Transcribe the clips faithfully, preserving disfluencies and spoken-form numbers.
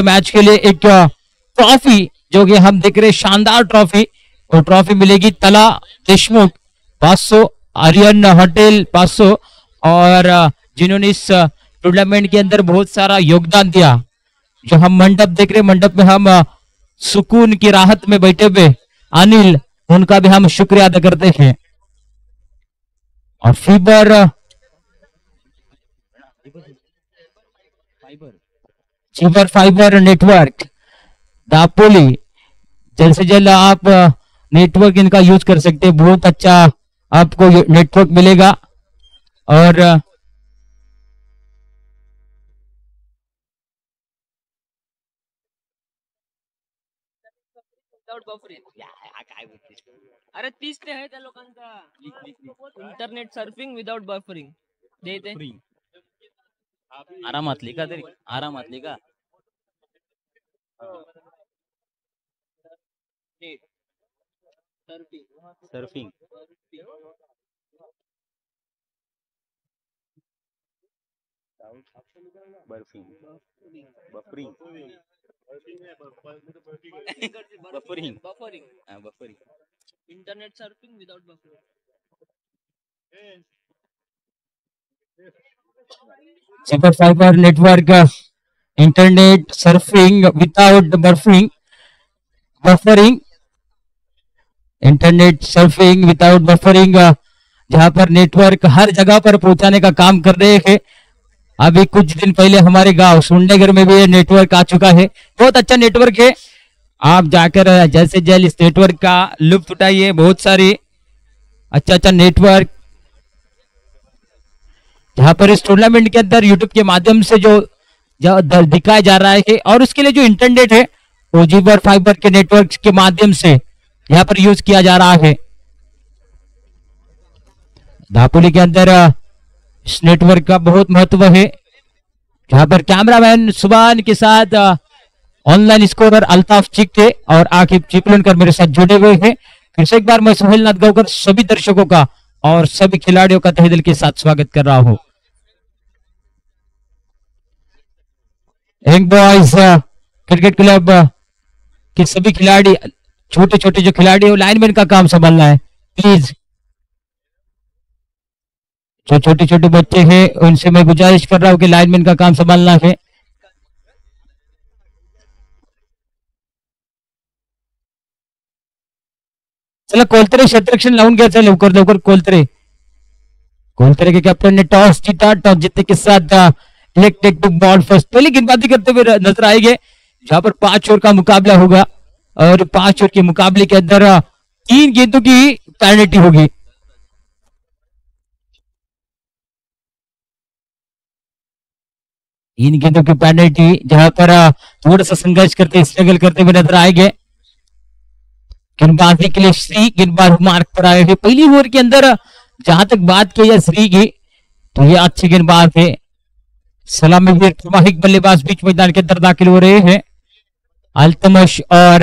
Match के लिए एक ट्रॉफी जो कि हम देख रहे शानदार ट्रॉफी, वो ट्रॉफी मिलेगी तला देशमुख पाँच सौ, आर्यन होटल पाँच सौ, और जिन्होंने इस टूर्नामेंट के अंदर बहुत सारा योगदान दिया। जो हम मंडप देख रहे, मंडप में हम सुकून की राहत में बैठे हुए अनिल, उनका भी हम शुक्रिया अदा करते हैं। और fibre fibre fibre network Dapoli, जल्द से जल्द आप नेटवर्क इनका यूज कर सकते हैं, बहुत अच्छा आपको नेटवर्क मिलेगा। और अरे तीस ते आहे त्या लोकांचा इंटरनेट सर्फिंग विदाउट बफरिंग देते आरामातली का तरी आरामातली का सर्फिंग बर्फिंग बफरिंग बफरिंग बफरिंग हाँ buffering internet surfing without buffering. Super fibre network internet surfing without buffering buffering internet surfing without buffering, जहां पर नेटवर्क हर जगह पर पहुंचाने का काम कर रहे हैं। अभी कुछ दिन पहले हमारे गांव सुंडेगर में भी ये नेटवर्क आ चुका है, बहुत अच्छा नेटवर्क है। आप जाकर जैसे जल्द इस नेटवर्क का लुत्फ उठाइए, बहुत सारी अच्छा अच्छा नेटवर्क जहां पर इस टूर्नामेंट के अंदर यूट्यूब के माध्यम से जो, जो दिखाया जा रहा है, और उसके लिए जो इंटरनेट है वो जीवर फाइबर के नेटवर्क के माध्यम से यहाँ पर यूज किया जा रहा है। दापोली के अंदर इस नेटवर्क का बहुत महत्व है, जहां पर कैमरामैन सुभान के साथ ऑनलाइन स्कोरर अल्ताफ चिक थे और आकिब चिपलनकर मेरे साथ जुड़े हुए हैं। फिर से एक बार मैं सोहेल नाथ गांवकर सभी दर्शकों का और सभी खिलाड़ियों का तहे दिल के साथ स्वागत कर रहा हूं। यंग बॉयज क्रिकेट क्लब के सभी खिलाड़ी, छोटे छोटे जो खिलाड़ी है लाइनमैन का काम संभालना है प्लीज। जो छोटे छोटे बच्चे हैं उनसे मैं गुजारिश कर रहा हूं कि लाइनमैन का काम संभालना है। चला कोलतरे क्षेत्ररक्षण लावून घ्यायचं लवकर लवकर। कोलतरे कोलतरे के कैप्टन ने टॉस जीता, टॉस जीतने के साथ इलेक्टेड टू बॉल फर्स्ट, पहले गेंदबाजी करते हुए नजर आएंगे, जहां पर पांच ओवर का मुकाबला होगा और पांच ओवर के मुकाबले के अंदर तीन गेंदों की पेनल्टी होगी। तीन गेंदों की पेनल्टी, जहां पर थोड़ा सा संघर्ष करते स्ट्रगल करते हुए नजर आएंगे। गेंदबाजी के लिए श्री गेंदबाज मार्क पर आए हैं। पहली ओवर के अंदर जहां तक बात की जाए श्री की, तो ये अच्छे गेंदबाज है। सलामी वीर प्रवाहिक बल्लेबाज बीच मैदान के अंदर दाखिल हो रहे हैं। अल्तमश और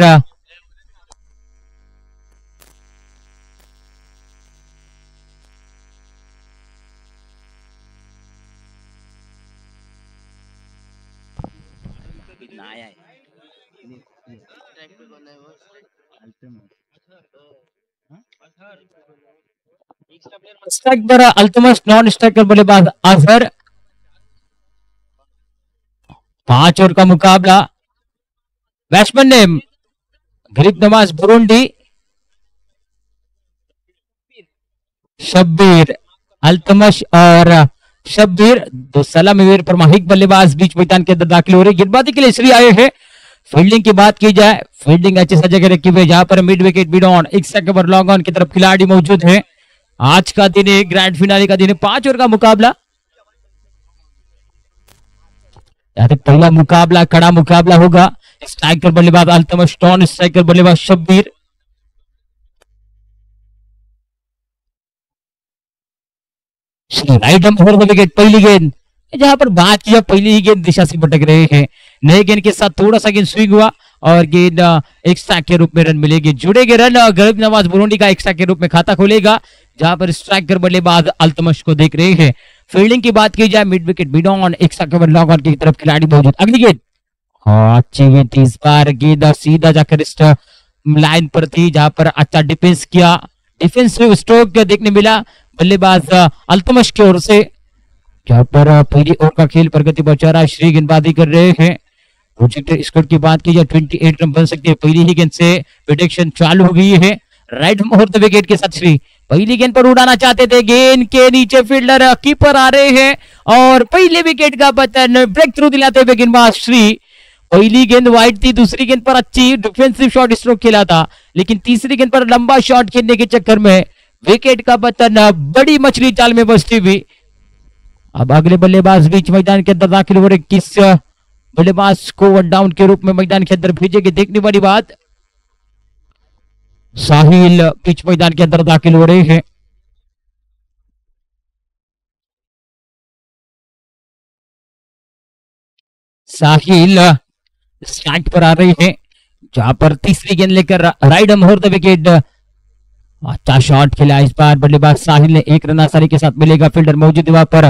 स्ट्राइकर अल्तमश, नॉन स्ट्राइकर बल्लेबाज अजहर। पांच ओवर का मुकाबला। बैट्समैन ने गरीब नवाज बुरुंडी, शब्बीर अल्तमश और शब्बीर, दो सलामी वीर प्रमाणिक बल्लेबाज बीच मैदान के अंदर दाखिल हो रहे। गेंदबाजी के लिए श्री आए हैं। फील्डिंग की बात की जाए, फील्डिंग अच्छी सा जगह रखी हुई, जहां पर मिड विकेट मिड ऑन एक सेकंड लॉन्ग ऑन की तरफ खिलाड़ी मौजूद है। आज का दिन है, ग्रैंड फिनाले का दिन है, पांच ओवर का मुकाबला। यहाँ तक पहला मुकाबला कड़ा मुकाबला होगा। स्ट्राइकर बल्लेबाज अल्तमश, नॉन स्ट्राइकर बल्लेबाज शब्बीर। राइट एंड विकेट, पहली गेंद, जहां पर बात किया पहली ही गेंद दिशा से भटक रहे हैं। नए गेंद के साथ थोड़ा सा गेंद स्विंग हुआ और गेंद एक्स्ट्रा के रूप में रन मिलेगी। जुड़ेगे रन, गरीब नवाज बुरुंडी का एक्स्ट्रा के रूप में खाता खोलेगा, जहां पर स्ट्राइकर बल्लेबाज अल्तमश को देख रहे हैं। फील्डिंग की बात की जाए, मिड विकेट मिड ऑन एक सेकंड लॉन्ग ऑन की तरफ खिलाड़ी मौजूद। अगली गेंद हाँ अच्छी गेंद इस बार, गेंद सीधा जाकर इस लाइन पर थी जहां पर अच्छा डिफेंस किया, डिफेंसिव स्ट्रोक देखने मिला बल्लेबाज अल्तमश की ओर से। जहां पर पहली ओवर का खेल प्रगति बचा रहा है, श्री गेंदबाजी कर रहे हैं। प्रोजेक्ट स्कोर की बात की जाए अट्ठाईस रन बन सकते हैं, पहली ही गेंद से प्रेडिक्शन चालू हो गई है। राइट मुहूर्त विकेट के साथ श्री पहली गेंद पर उड़ाना चाहते थे, गेंद के नीचे फील्डर कीपर आ रहे हैं और पहले विकेट का पतन, ब्रेक थ्रू दिलाते हुए गेंदबाज श्री। पहली गेंद वाइड थी, दूसरी गेंद पर अच्छी डिफेंसिव शॉट स्ट्रोक खेला था, लेकिन तीसरी गेंद पर लंबा शॉट खेलने के चक्कर में विकेट का पतन बड़ी मछली जाल में बसती हुई। अब अगले बल्लेबाज बीच मैदान के अंदर दाखिल हो रहे, किस बल्लेबाज को वन डाउन के रूप में मैदान के अंदर भेजेंगे देखने वाली बात। साहिल बीच मैदान के अंदर दाखिल हो रहे हैं। साहिल स्ट्राइक पर आ रहे हैं, जहां पर तीसरी गेंद लेकर राइड मुहूर्त विकेट। अच्छा शॉट खेला इस बार बल्लेबाज साहिल ने, एक रन आसानी के साथ मिलेगा, फील्डर मौजूद है वहां पर,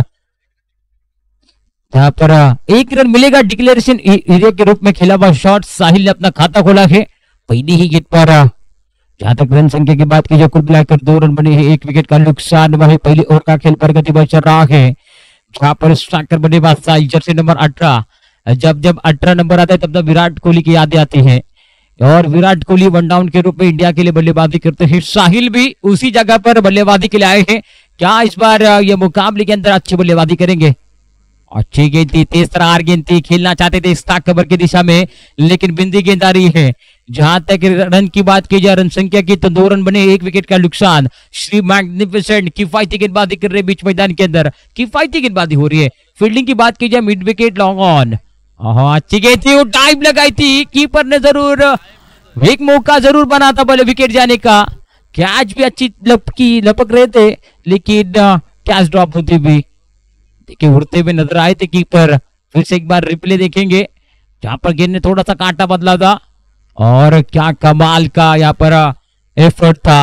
जहां पर एक रन मिलेगा। डिक्लेरेशन एरिया के रूप में खेला हुआ शॉट, साहिल ने अपना खाता खोला है पहली ही गेंद पर। जहां तक रन संख्या की बात की जाए कुल मिलाकर दो रन बने हैं, एक विकेट का नुकसान वही पहली ओवर का खेल प्रगति पर चल रहा है। जहां पर स्ट्राइकर बल्लेबाज साहिल, जर्सी नंबर अठारह, जब जब अठारह नंबर आता है तब तब विराट कोहली की यादें आती हैं और विराट कोहली वन डाउन के रूप में इंडिया के लिए बल्लेबाजी करते हैं। साहिल भी उसी जगह पर बल्लेबाजी के लिए आए हैं, क्या इस बार ये मुकाबले के अंदर अच्छी बल्लेबाजी करेंगे। अच्छी गेंद थी, तेज तरार गेंद थी, खेलना चाहते थे स्टाक कवर की दिशा में, लेकिन बिंदी गेंद आ रही है। जहां तक रन की बात की जाए रन संख्या की तो दो रन बने, एक विकेट का नुकसान। श्री मैग्निफिसेंट किफायती गेंदबाजी कर रहे बीच मैदान के अंदर, किफायती गेंदबाजी हो रही है। फील्डिंग की बात की जाए मिड विकेट लॉन्ग ऑन, अच्छी गेंद थी, वो टाइम लगाई थी, कीपर ने जरूर एक मौका जरूर बना था बोले विकेट जाने का। कैच भी अच्छी लपकी लपक रहे थे, लेकिन कैच ड्रॉप होती हुई देखिए उड़ते हुए नजर आए थे कीपर। फिर से एक बार रिप्ले देखेंगे, जहां पर गेंद ने थोड़ा सा कांटा बदला था और क्या कमाल का यहाँ पर एफर्ट था।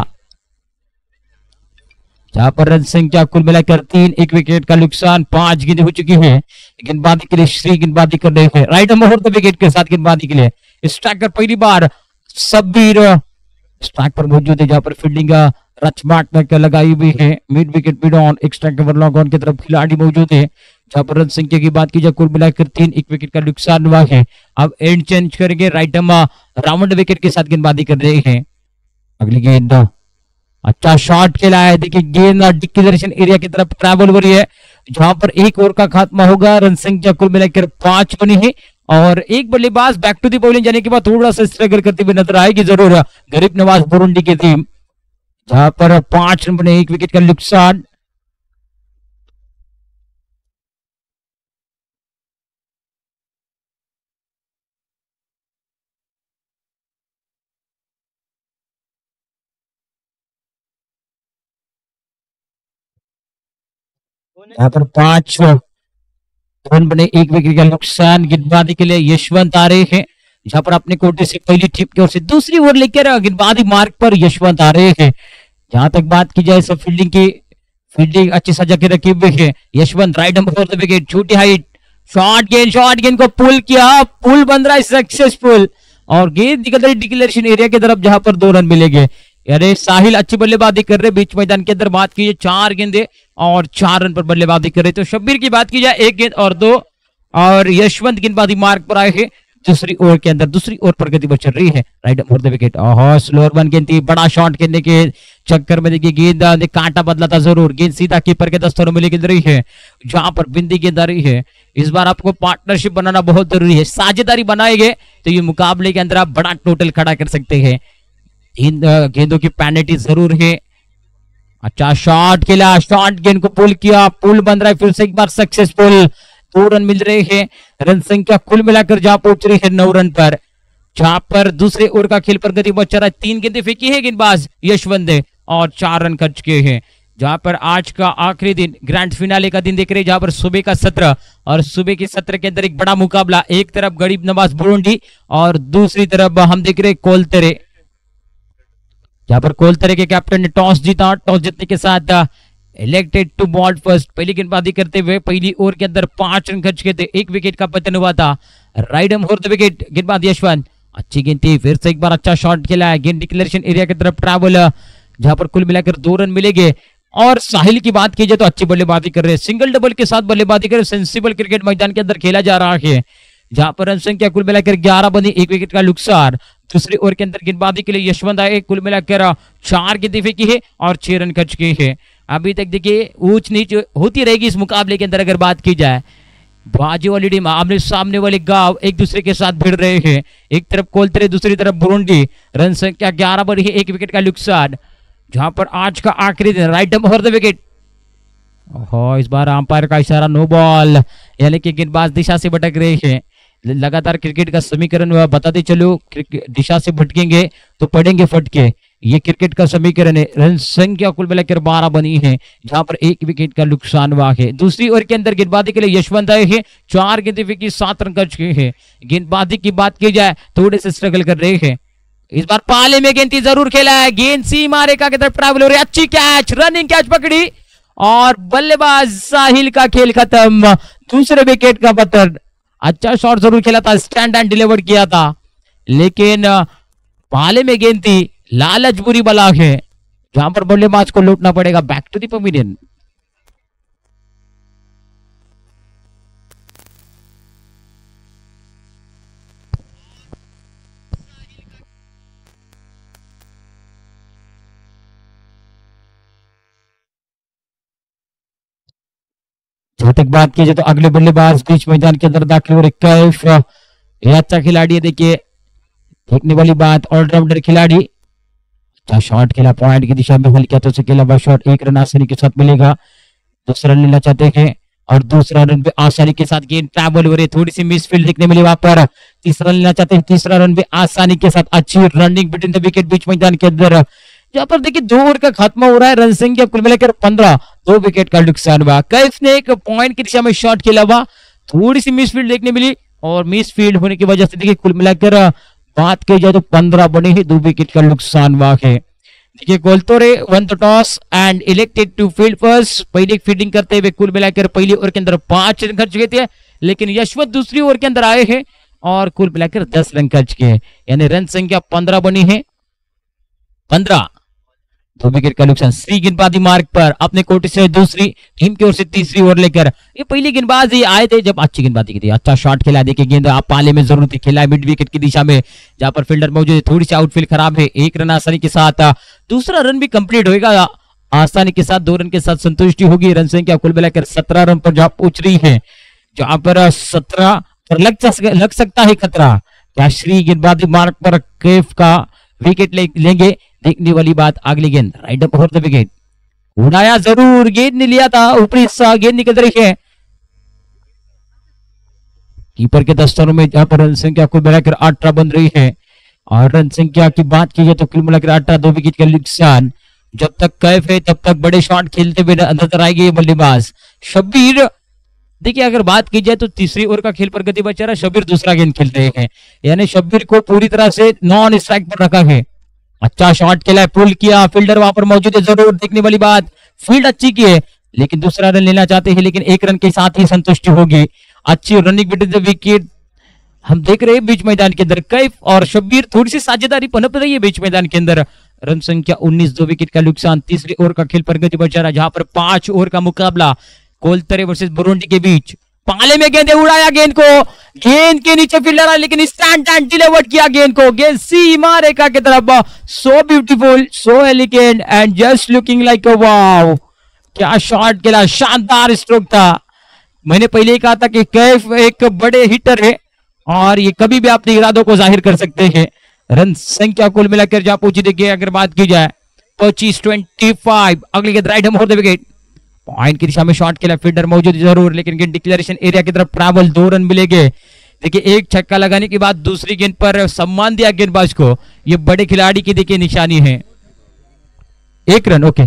जहां पर रन संख्या कुल मिलाकर तीन, एक विकेट का नुकसान, पांच गेंदें हो चुकी है। गेंदबाजी के लिए श्री गेंदबाजी कर रहे हैं राइट मुहूर्त विकेट के साथ गेंदबाजी के लिए। स्ट्राइकर पहली बार सब्बीर स्ट्राइक पर मौजूद है, जहां पर फील्डिंग रचमात्मक लगाई हुई है। मिड विकेट मिड ऑन, एक स्ट्राइक कवर लॉन्ग ऑन की तरफ खिलाड़ी मौजूद है। जहां पर रन संख्या की बात की जाए कुल मिलाकर तीन, एक विकेट का नुकसान हुआ है। अब एंड चेंज करेंगे, राइट राउंड विकेट के साथ गेंदबाजी कर रहे हैं। अगली गेंद अच्छा शॉट खेला है, देखिए गेंद डिक्लेरेशन एरिया की तरफ ट्रैवल हो रही है, जहां पर एक ओवर का खात्मा होगा। रन संख्या कुल मिलाकर पांच बनी है और एक बल्लेबाज बैक टू दी बॉलिंग जाने के बाद थोड़ा सा स्ट्रगल करते हुए नजर आएगी जरूर गरीब नवाज बुरुंडी की टीम। जहां पर पांच रन बने, एक विकेट का नुकसान। यहाँ पर पांच रन बने, एक विकेट का नुकसान। गेंदबाजी के लिए यशवंत आ रहे हैं, जहां पर अपने कोटे से पहली टीम की ओर से दूसरी ओवर लेकर गेंदबाजी मार्ग पर यशवंत आ रहे हैं। जहां तक बात की जाए सब फील्डिंग की, फील्डिंग अच्छी सजा के रखी हुई है। यशवंत राइट नंबर विकेट, छोटी हाइट, शॉर्ट गेंद, शॉर्ट गेंद को पुल किया, पुल बन रहा है सक्सेसफुल और गेंद निकल रही डिक्लेरेशन एरिया की तरफ, जहां पर दो रन मिलेंगे। अरे साहिल अच्छी बल्लेबाजी कर रहे बीच मैदान के अंदर। बात कीजिए चार गेंदे और चार रन पर बल्लेबाजी कर रहे, तो शब्बीर की बात की जाए एक गेंद और दो, और यशवंत गेंदबाजी मार्ग पर आए हैं दूसरी ओवर के अंदर। दूसरी ओवर प्रगति पर चल रही है right more the wicket. Slower one गेंद थी, बड़ा शॉट खेलने के चक्कर में देखिए गेंद ने कांटा बदला था जरूर, गेंद सीधा कीपर के दस्तों में लेकर रही है, जहां पर बिंदी गेंद आ रही है। इस बार आपको पार्टनरशिप बनाना बहुत जरूरी है, साझेदारी बनाएंगे तो ये मुकाबले के अंदर आप बड़ा टोटल खड़ा कर सकते हैं। इन गेंदों की पेनल्टी जरूर है। अच्छा शॉट खेला, शॉट गेंद को पुल किया, पुल बन रहा है फिर से एक बार सक्सेसफुल, दो रन मिल रहे हैं। रन संख्या कुल मिलाकर जहां पहुंच रही है नौ रन पर, जहां पर दूसरे ओवर का खेल प्रगति पर चल रहा है। तीन गेंदें फेंकी है गेंदबाज यशवंत ने और चार रन खर्च किए हैं। जहां पर आज का आखिरी दिन ग्रैंड फिनाले का दिन देख रहे हैं, जहां पर सुबह का सत्र और सुबह के सत्र के अंदर एक बड़ा मुकाबला, एक तरफ गरीब नवाज बुरुंडी और दूसरी तरफ हम देख रहे कोलतरे, जहां पर कोलतरे के कैप्टन ने टॉस जीता। टॉस जीतने के साथ इलेक्टेड टू बॉल फर्स्ट, पहली गेंदबाजी करते हुए पहली ओवर के अंदर पांच रन खर्च किए थे, एक विकेट का पतन हुआ था। Right arm for the wicket. गेंदबाज यशवंत, अच्छी गेंद थी, फिर से एक बार अच्छा शॉट खेला है, गेंद डिक्लेरेशन एरिया की तरफ ट्रैवल, जहां पर कुल मिलाकर दो रन मिलेंगे। और साहिल की बात की जाए तो अच्छी बल्लेबाजी कर रहे हैं, सिंगल डबल के साथ बल्लेबाजी कर रहे, सेंसिबल क्रिकेट मैदान के अंदर खेला जा रहा है, जहां पर रन संख्या कुल मिलाकर ग्यारह बनी, एक विकेट का नुकसान। दूसरे ओवर के अंदर गेंदबाजी के लिए यशवंत आए, कुल मिलाकर चार गेंदें फेंकी है और छह रन खर्च किए हैं। अभी तक देखिए ऊंच नीच होती रहेगी इस मुकाबले के अंदर अगर बात की जाए। बाजू वाली टीम आमने सामने वाले गांव एक दूसरे के साथ भिड़ रहे हैं, एक तरफ कोलतरे दूसरी तरफ बुरुंडी। रन संख्या ग्यारह बनी है, एक विकेट का नुकसान, जहां पर आज का आखिरी दिन। Right for the wicket. ओहो, इस बार अंपायर का इशारा नो बॉल, यानी कि गेंदबाज दिशा से भटक रहे हैं। लगातार क्रिकेट का समीकरण बताते चलो, दिशा से भटकेंगे तो पड़ेंगे फटके, ये क्रिकेट का समीकरण है। रन संख्या कुल मिलाकर बारह बनी है, जहां पर एक विकेट का नुकसान हुआ है। दूसरी ओवर के अंदर गेंदबाजी के लिए यशवंत आए हैं, चार गेंदें फेंकी, सात रन खर्च किए हैं। गेंदबाजी की बात की जाए थोड़े से स्ट्रगल कर रहे हैं। इस बार पाले में गेंद जरूर खेला है, गेंद सीमा रेखा की तरफ ट्रैवल हो रही है, अच्छी कैच, रनिंग कैच पकड़ी और बल्लेबाज साहिल का खेल खत्म। दूसरे विकेट का पतन, अच्छा शॉट जरूर खेला था, स्टैंड एंड डिलीवर किया था, लेकिन पाले में गेंद थी, लालच बुरी बला है, जहां पर बल्लेबाज को लौटना पड़ेगा बैक टू द पवेलियन। जहां तक बात की जाए तो अगले बल्लेबाज बीच मैदान के अंदर दाखिल हो रहे कैफ, ये अच्छा खिलाड़ी है, देखिए देखने वाली बात, ऑलराउंडर खिलाड़ी, अच्छा शॉट खेला, पॉइंट की दिशा में हल्का तो से खेला हुआ शॉट, एक रन आसानी के साथ मिलेगा। दूसरा रन लेना चाहते हैं और दूसरा रन पे आसानी के साथ गेंद ट्रैवल हो रही है, थोड़ी सी मिसफील्ड देखने मिली वहां पर। तीसरा लेना चाहते हैं, तीसरा रन पे आसानी के साथ अच्छी रनिंग बिटवीन द विकेट बीच मैदान के अंदर, जहां पर देखिए दो ओवर का खत्म हो रहा है, रन संख्या कुल मिलाकर पंद्रह, दो विकेट का नुकसान हुआ। कैफ ने एक पॉइंट की दिशा में शॉट खेला हुआ, थोड़ी सी मिसफील्ड देखने मिली और मिसफील्ड होने की वजह से देखिए कुल मिलाकर बात की जाए तो पंद्रह बने ही, दो विकेट का नुकसान हुआ है। देखिए Goltore won the toss and elected to field first, पहले फील्डिंग करते हुए कुल मिलाकर पहले ओवर के अंदर पांच रन खर्च किए थे, लेकिन यशवंत दूसरी ओवर के अंदर आए हैं और कुल मिलाकर दस रन खर्च किए, यानी रन संख्या पंद्रह बनी है, पंद्रह, दो विकेट का नुकसान। श्री गेंदबाजी मार्ग पर अपने कोटे से दूसरी टीम की ओर से तीसरी ओवर लेकर, ये पहली गेंदबाज ही आए थे जब अच्छी गेंदबाजी की थी, अच्छा शॉट खेला, देखिए गेंद आप पाले में जरूर खेला है मिड विकेट की दिशा में, जहां पर फील्डर मौजूद है, थोड़ी सी आउटफील्ड खराब है, एक रन आसानी के साथ, दूसरा रन भी कंप्लीट होगा आसानी के साथ, दो रन के साथ संतुष्टि होगी। रन संख्या कुल मिलाकर सत्रह रन पर जहां पहुंच रही है, जहां पर सत्रह पर लग, लग सकता है खतरा, क्या श्री गेंदबाजी मार्ग पर कैफ का विकेट ले, लेंगे, देखने वाली बात। अगली गेंद right up for the wicket, उड़ाया जरूर, गेंद नहीं लिया था, ऊपरी हिस्सा गेंद निकल रही है कीपर के दस्तरों में, जहां पर रन संख्या कुल मिलाकर अठारह बन रही है। और रन संख्या की बात की जाए तो कुल मिलाकर अठारह, दो विकेट का नुकसान। जब तक कैफ है तब तक बड़े शॉट खेलते हुए नजर आएंगे ये बल्लेबाज शब्बीर। देखिए अगर बात की जाए तो तीसरी ओवर का खेल प्रगति बचा रहा, शब्बीर दूसरा गेंद खेल रहे हैं, यानी शब्बीर को पूरी तरह से नॉन स्ट्राइक पर रखा है। अच्छा शॉट खेला है, पुल किया, फील्डर वहां पर मौजूद है, जरूर देखने वाली बात, फील्ड अच्छी की है, लेकिन दूसरा रन लेना चाहते हैं, लेकिन एक रन के साथ ही संतुष्टि होगी। अच्छी रनिंग बिटवीन द विकेट हम देख रहे हैं बीच मैदान के अंदर, कैफ और शब्बीर थोड़ी सी साझेदारी पनप रही है बीच मैदान के अंदर। रन संख्या उन्नीस, दो विकेट का नुकसान। तीसरी ओवर का खेल प्रगति बचा रहा, जहां पर पांच ओवर का मुकाबला कोलतरे वर्सेस बुरुंडी के बीच। पाले में गेंद उड़ाया, गेंद को गेंद के नीचे फील्डर आया, लेकिन स्टैंड एंड डिलीवर्ड किया गेंद को, गेंद सीमा रेखा की तरफ। So beautiful, so elegant and just looking like a wow, क्या शॉट खेला, शानदार स्ट्रोक था। मैंने पहले ही कहा था कि कैफ एक बड़े हिटर है और ये कभी भी अपने इरादों को जाहिर कर सकते हैं। रन संख्या कुल मिलाकर जहां पहुंची देखिए अगर बात की जाए पच्चीस, ट्वेंटी फाइव। अगली गेंद right arm the wicket, point की दिशा में शॉट खेला, फील्डर मौजूद जरूर, लेकिन गेंद डिक्लेरेशन एरिया की तरफ ट्रैवल, दो रन मिलेंगे। देखिए एक छक्का लगाने के बाद दूसरी गेंद पर सम्मान दिया गेंदबाज को, ये बड़े खिलाड़ी की देखिए निशानी है। एक रन, ओके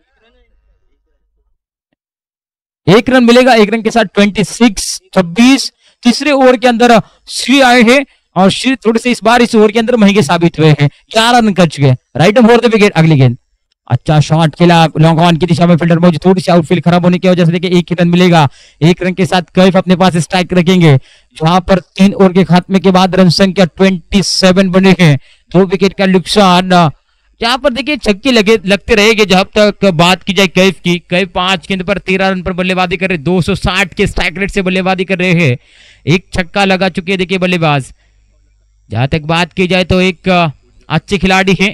एक रन मिलेगा, एक रन के साथ छब्बीस छब्बीस। तीसरे ओवर के अंदर श्री आए हैं और श्री थोड़े से इस बार इस ओवर के अंदर महंगे साबित हुए हैं, ग्यारह रन कर चुके हैं। राइट फॉर द विकेट, अगली गेंद अच्छा शॉट खेला लॉन्ग ऑन की दिशा में, फील्डर मौजूद, थोड़ी सी आउटफील्ड खराब होने की वजह से देखिए एक ही रन मिलेगा। एक रन के साथ कैफ अपने पास स्ट्राइक रखेंगे, जहां पर तीन ओवर के खात्मे के बाद रन संख्या सत्ताईस बने हैं। दो विकेट का नुकसान। यहाँ पर देखिए छक्के लगे लगते रहेंगे जब तक बात की जाए कैफ की। कैफ पांच गेंद पर तेरह रन पर बल्लेबाजी कर रहे, दो सौ साठ के स्ट्राइक रेट से बल्लेबाजी कर रहे हैं। एक छक्का लगा चुके हैं देखिए बल्लेबाज। जहां तक बात की जाए तो एक अच्छे खिलाड़ी है,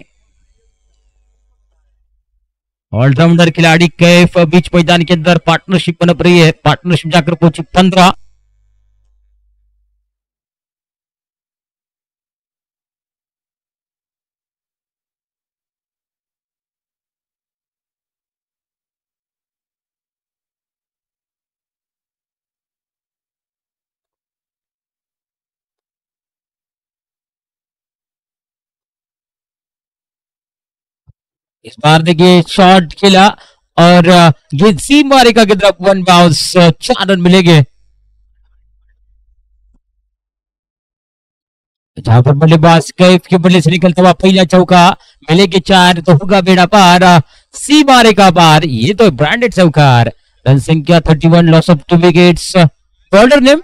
ऑलराउंडर खिलाड़ी कैफ। बीच मैदान के अंदर पार्टनरशिप बन रही है, पार्टनरशिप जाकर पहुंची पंद्रह। इस बार देखिए शॉट खेला और अ, ये सीम मारेगा की तरफ वन बाउंस, चार रन मिलेंगे। जहां पर बल्लेबाज कैफ के बल्ले से निकलता हुआ पहला चौका, मिलेगी चार तो होगा बेड़ा पार। अ, सी मारेगा पार, ये तो ब्रांडेड चौकार। रन संख्या thirty one, loss of two wickets. Bowler name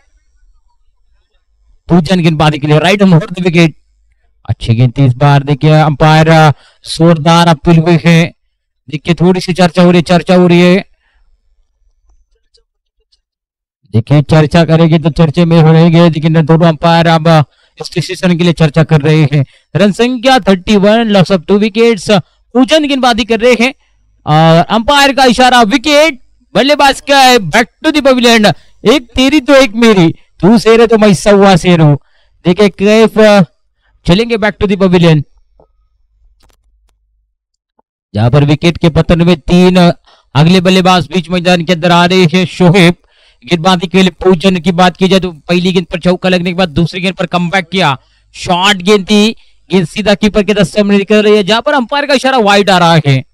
Poojan गेंदबाजी के लिए राइट हम विकेट। अच्छी गेंद थी इस बार, देखिए अंपायर जोरदार अपील हुए हैं। देखिए थोड़ी सी चर्चा हो रही है, चर्चा हो रही है। देखिए चर्चा करेंगे तो चर्चे में रहेंगे, लेकिन दोनों अंपायर अब इस डिसीजन के लिए चर्चा कर रहे हैं। रन संख्या thirty one, loss of two wickets. Poojan गेंदबाजी कर रहे हैं और अंपायर का इशारा विकेट। बल्लेबाज का है बैक टू द पवेलियन। एक तेरी तो एक मेरी, तू शेर है तो मैं सवा शेर हूं। देखिए कैफ चलेंगे बैक टू द पवेलियन, जहां पर विकेट के पतन में तीन अगले बल्लेबाज बीच मैदान के अंदर आ रहे हैं। शोहेब गेंदबाजी के लिए पूजन की बात की जाए तो पहली गेंद पर चौका लगने के बाद दूसरी गेंद पर कमबैक किया। शॉर्ट गेंद थी, गेंद सीधा कीपर के दस्ते में निकल रही है, जहां पर अंपायर का इशारा वाइड आ रहा है।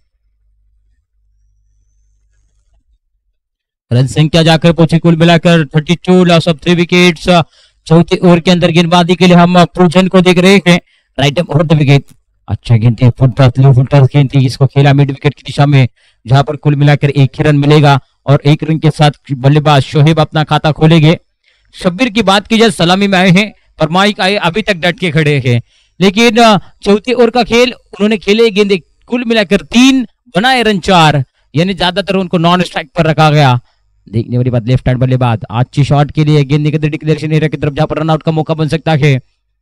रन संख्या जाकर पहुंची कुल मिलाकर thirty two, loss of three wickets. चौथे ओवर के अंदर गेंदबाजी के लिए हम पूजन को देख रहे हैं, राइट ओवर द विकेट। अच्छा गेंद थी, full toss low full toss गेंद थी, इसको खेला मिड विकेट की दिशा में, जहां पर कुल मिलाकर एक ही रन मिलेगा और एक रन के साथ बल्लेबाज शोहेब अपना खाता खोलेंगे। शब्बीर की बात की जाए सलामी में आए हैं, पर माइक आए अभी तक डट के खड़े हैं, लेकिन चौथे ओवर का खेल उन्होंने खेले गेंदे कुल मिलाकर तीन, बनाए रन चार, यानी ज्यादातर उनको नॉन स्ट्राइक पर रखा गया। देखने वाली बात लेफ्ट हैंड बल्लेबाज अच्छी शॉट के लिए गेंद निकलते डिक्लेरेशन एरिया की तरफ, जहां पर रनआउट का मौका बन सकता है।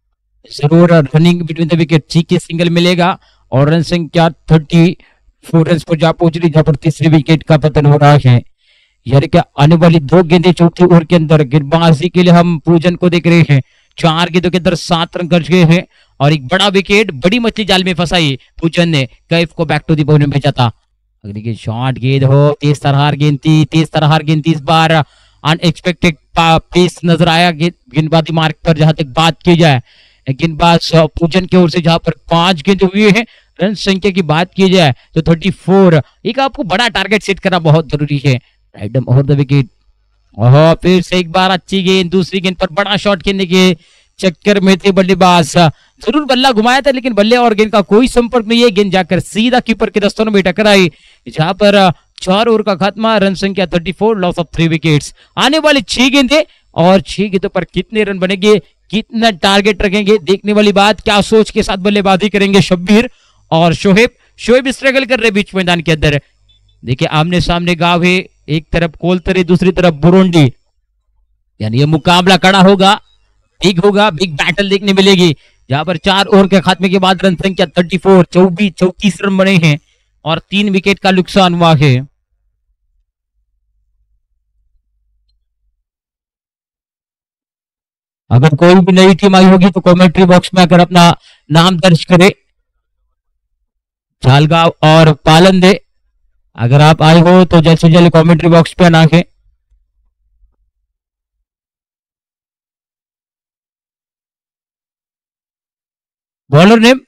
जरूर running between the wicket cheeky single मिलेगा और रन संख्या थर्टी फोर रन पर जा पहुंच रही, जहां पर तीसरी विकेट का पतन हो रहा है। यानी कि आने वाली दो गेंदें चौथी ओवर के अंदर गेंदबाजी के लिए हम पूजन को देख रहे हैं। चार गेंदों के अंदर सात रन कर गए हैं और एक बड़ा विकेट, बड़ी मछली जाल में फंसाई पूजन ने, कैफ को बैक टू दी बॉल में भेजा था। अगली गेंद शॉर्ट गेंद हो, तेज तरहार गेंद थी, तेज तरहार गेंद थी, इस बार अनएक्सपेक्टेड पेस नजर आया गेंदबाजी मार्ग पर। जहां तक बात की जाए गेंदबाज पूजन की ओर से जहां पर पांच गेंद हुए हैं, रन संख्या की बात की जाए तो थर्टी फोर। एक आपको बड़ा टारगेट सेट करना बहुत जरूरी है, राइट ओवर द विकेट। और फिर से एक बार अच्छी गेंद, दूसरी गेंद पर बड़ा शॉट खेलने के चक्कर में थे बल्लेबाज, जरूर बल्ला घुमाया था लेकिन बल्ले और गेंद का कोई संपर्क नहीं है, गेंद जाकर सीधा कीपर के दस्तों में टकराई, जहां पर चार ओवर का खात्मा, रन संख्या thirty four, loss of three wickets. आने वाली छह गेंदें और छह गेंदों पर कितने रन बनेंगे, कितना टारगेट रखेंगे, देखने वाली बात। क्या सोच के साथ बल्लेबाजी करेंगे शब्बीर और शोहेब। शोहेब स्ट्रगल कर रहे बीच मैदान के अंदर, देखिए आमने सामने गांव है, एक तरफ कोलतरी दूसरी तरफ बुरुंडी, यानी ये मुकाबला कड़ा होगा, बिग होगा, बिग बैटल देखने मिलेगी। जहां पर चार ओवर के खात्मे के बाद रन संख्या थर्टी फोर, चौबीस चौतीस रन बने हैं और तीन विकेट का नुकसान हुआ है। अगर कोई भी नई टीम आई होगी तो कमेंट्री बॉक्स में आकर अपना नाम दर्ज करे, झालगांव और पालंदे। अगर आप आए हो तो जल्द से जल्द कमेंट्री बॉक्स पे नाखें। बॉलर नेम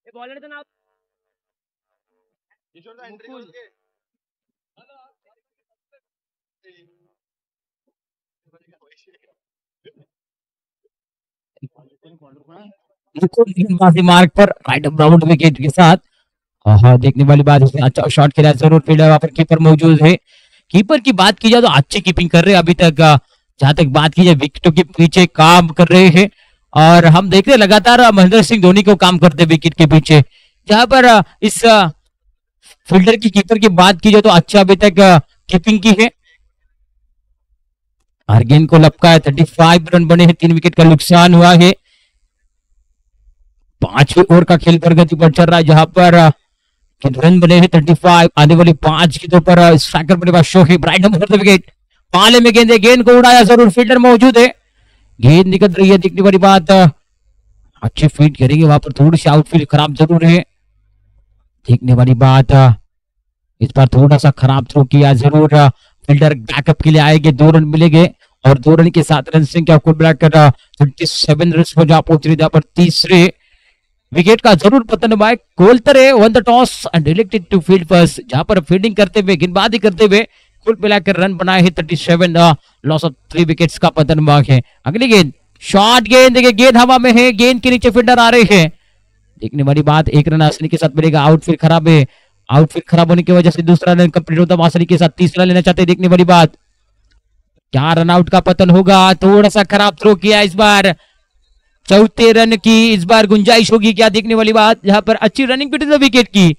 ये बॉलर का नाम मुकुल। मुकुंद गेंदबाजी मार्ग पर राइट राउंड विकेट के साथ। हाँ, देखने वाली बात है, अच्छा शॉट खेला जरूर, फील्डर वहां पर, कीपर मौजूद है। कीपर की बात की जाए तो अच्छी कीपिंग कर रहे हैं अभी तक। जहां तक बात की जाए विकेटों के पीछे काम कर रहे हैं और हम देख रहे हैं लगातार महेंद्र सिंह धोनी को काम करते विकेट के पीछे। जहां पर इस फील्डर की कीपर की बात की जाए तो अच्छा अभी तक कीपिंग की है और गेंद को लपका है। थर्टी फाइव रन बने हैं, तीन विकेट का नुकसान हुआ है। पांचवें ओवर का खेल प्रगति पर चल रहा है जहां पर रन बने हैं पैंतीस। आने वाली पांच गेंदों पर स्ट्राइकर बल्लेबाज शोहेब राइट नंबर विकेट। पाले में गेंदे, गेंद को उड़ाया जरूर, फील्डर मौजूद है, गेंद निकल रही है। देखने वाली बात, अच्छी फील्ड करेंगे वहां पर, थोड़ी सी आउटफील्ड खराब जरूर है। देखने वाली बात, इस बार थोड़ा सा खराब थ्रो किया जरूर, फील्डर बैकअप के लिए आएंगे, दो रन मिलेंगे और दो रन के साथ रन संख्या कुल मिलाकर सैंतीस रन पर जहां पहुंच रही, जहां पर तीसरे विकेट का जरूर पतन हुआ है। Koltare won the toss and directed to field first, जहां पर फील्डिंग करते हुए, गेंदबाजी करते हुए कुल मिलाकर रन बनाए हैं सैंतीस, लॉस ऑफ थ्री विकेट्स का पतन हुआ है। अगली गेंद, शॉर्ट गेंद, देखिए गेंद हवा में है, गेंद के नीचे फील्डर आ रहे हैं। देखने वाली बात, एक रन आसानी के साथ मिलेगा, आउटफील्ड खराब है, आउटफील्ड खराब होने की वजह से दूसरा रन कंप्लीट होता है आसानी के साथ, तीसरा लेना चाहते हैं। देखने वाली बात, क्या रन आउट का पतन होगा, थोड़ा सा खराब थ्रो किया इस बार, चौथे रन की इस बार गुंजाइश होगी क्या, देखने वाली बात, जहां पर अच्छी रनिंग पिट विकेट की।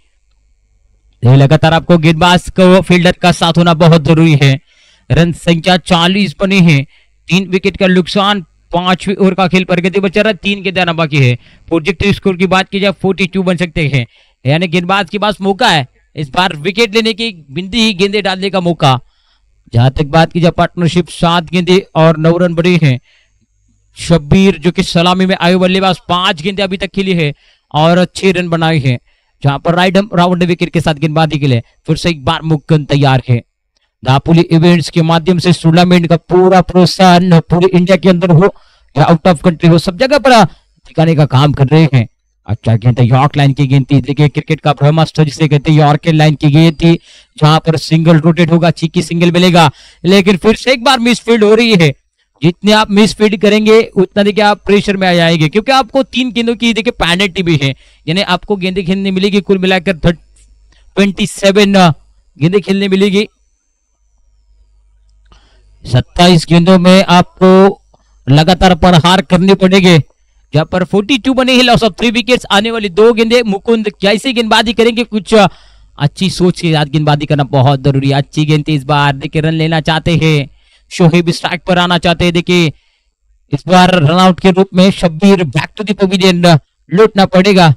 लगातार आपको गेंदबाज को फील्डर का साथ होना बहुत जरूरी है। रन संख्या चालीस बने हैं, तीन विकेट का नुकसान, पांचवें ओवर का खेल प्रगति पर चल रहा है, तीन गेंदें आना बाकी है। प्रोजेक्टिव स्कोर की बात की जाए बयालीस बन सकते हैं, यानी गेंदबाज के पास मौका है इस बार विकेट लेने की, बिंदी ही गेंदे डालने का मौका। जहां तक बात की जाए पार्टनरशिप, सात गेंदे और नौ रन बड़े हैं। शब्बीर जो कि सलामी में आए बल्लेबाज, पांच गेंदे अभी तक खेली है और छह रन बनाए हैं, जहां पर राइट राउंड विकेट के साथ गेंदबाजी के लिए फिर से एक बार मुक्कन तैयार है। दापुली इवेंट्स के माध्यम से टूर्नामेंट का पूरा प्रोत्साहन पूरे इंडिया के अंदर हो या आउट ऑफ कंट्री हो, सब जगह पर दिखाने का काम कर रहे हैं। अच्छा गेंद यॉर्क लाइन की गेंद थी, देखिए क्रिकेट का ब्रह्मास्त्र जिसे कहते हैं, यॉर्क लाइन की गेंद थी, जहां पर सिंगल रोटेट होगा, चीकी सिंगल मिलेगा, लेकिन फिर से एक बार मिस फील्ड हो रही है। जितने आप मिस फील्ड करेंगे उतना देखिए आप प्रेशर में आ जाएंगे, क्योंकि आपको तीन गेंदों की देखिए पेनल्टी भी है, यानी आपको गेंदें खेलने मिलेगी, कुल मिलाकर सत्ताईस गेंदें खेलने मिलेगी। सत्ताईस गेंदों में आपको लगातार प्रहार करने पड़ेंगे, जहां पर बयालीस बने हैं, लॉस ऑफ थ्री विकेट्स। आने वाली दो गेंदें मुकुंद कैसे गेंदबाजी करेंगे, कुछ अच्छी सोच के साथ गेंदबाजी करना बहुत जरूरी है। अच्छी गेंद इस बार, देखिए रन लेना चाहते हैं, शोहेब स्ट्राइक पर आना चाहते हैं, देखिए इस बार रनआउट के रूप में Shabbir back to the pavilion लौटना पड़ेगा।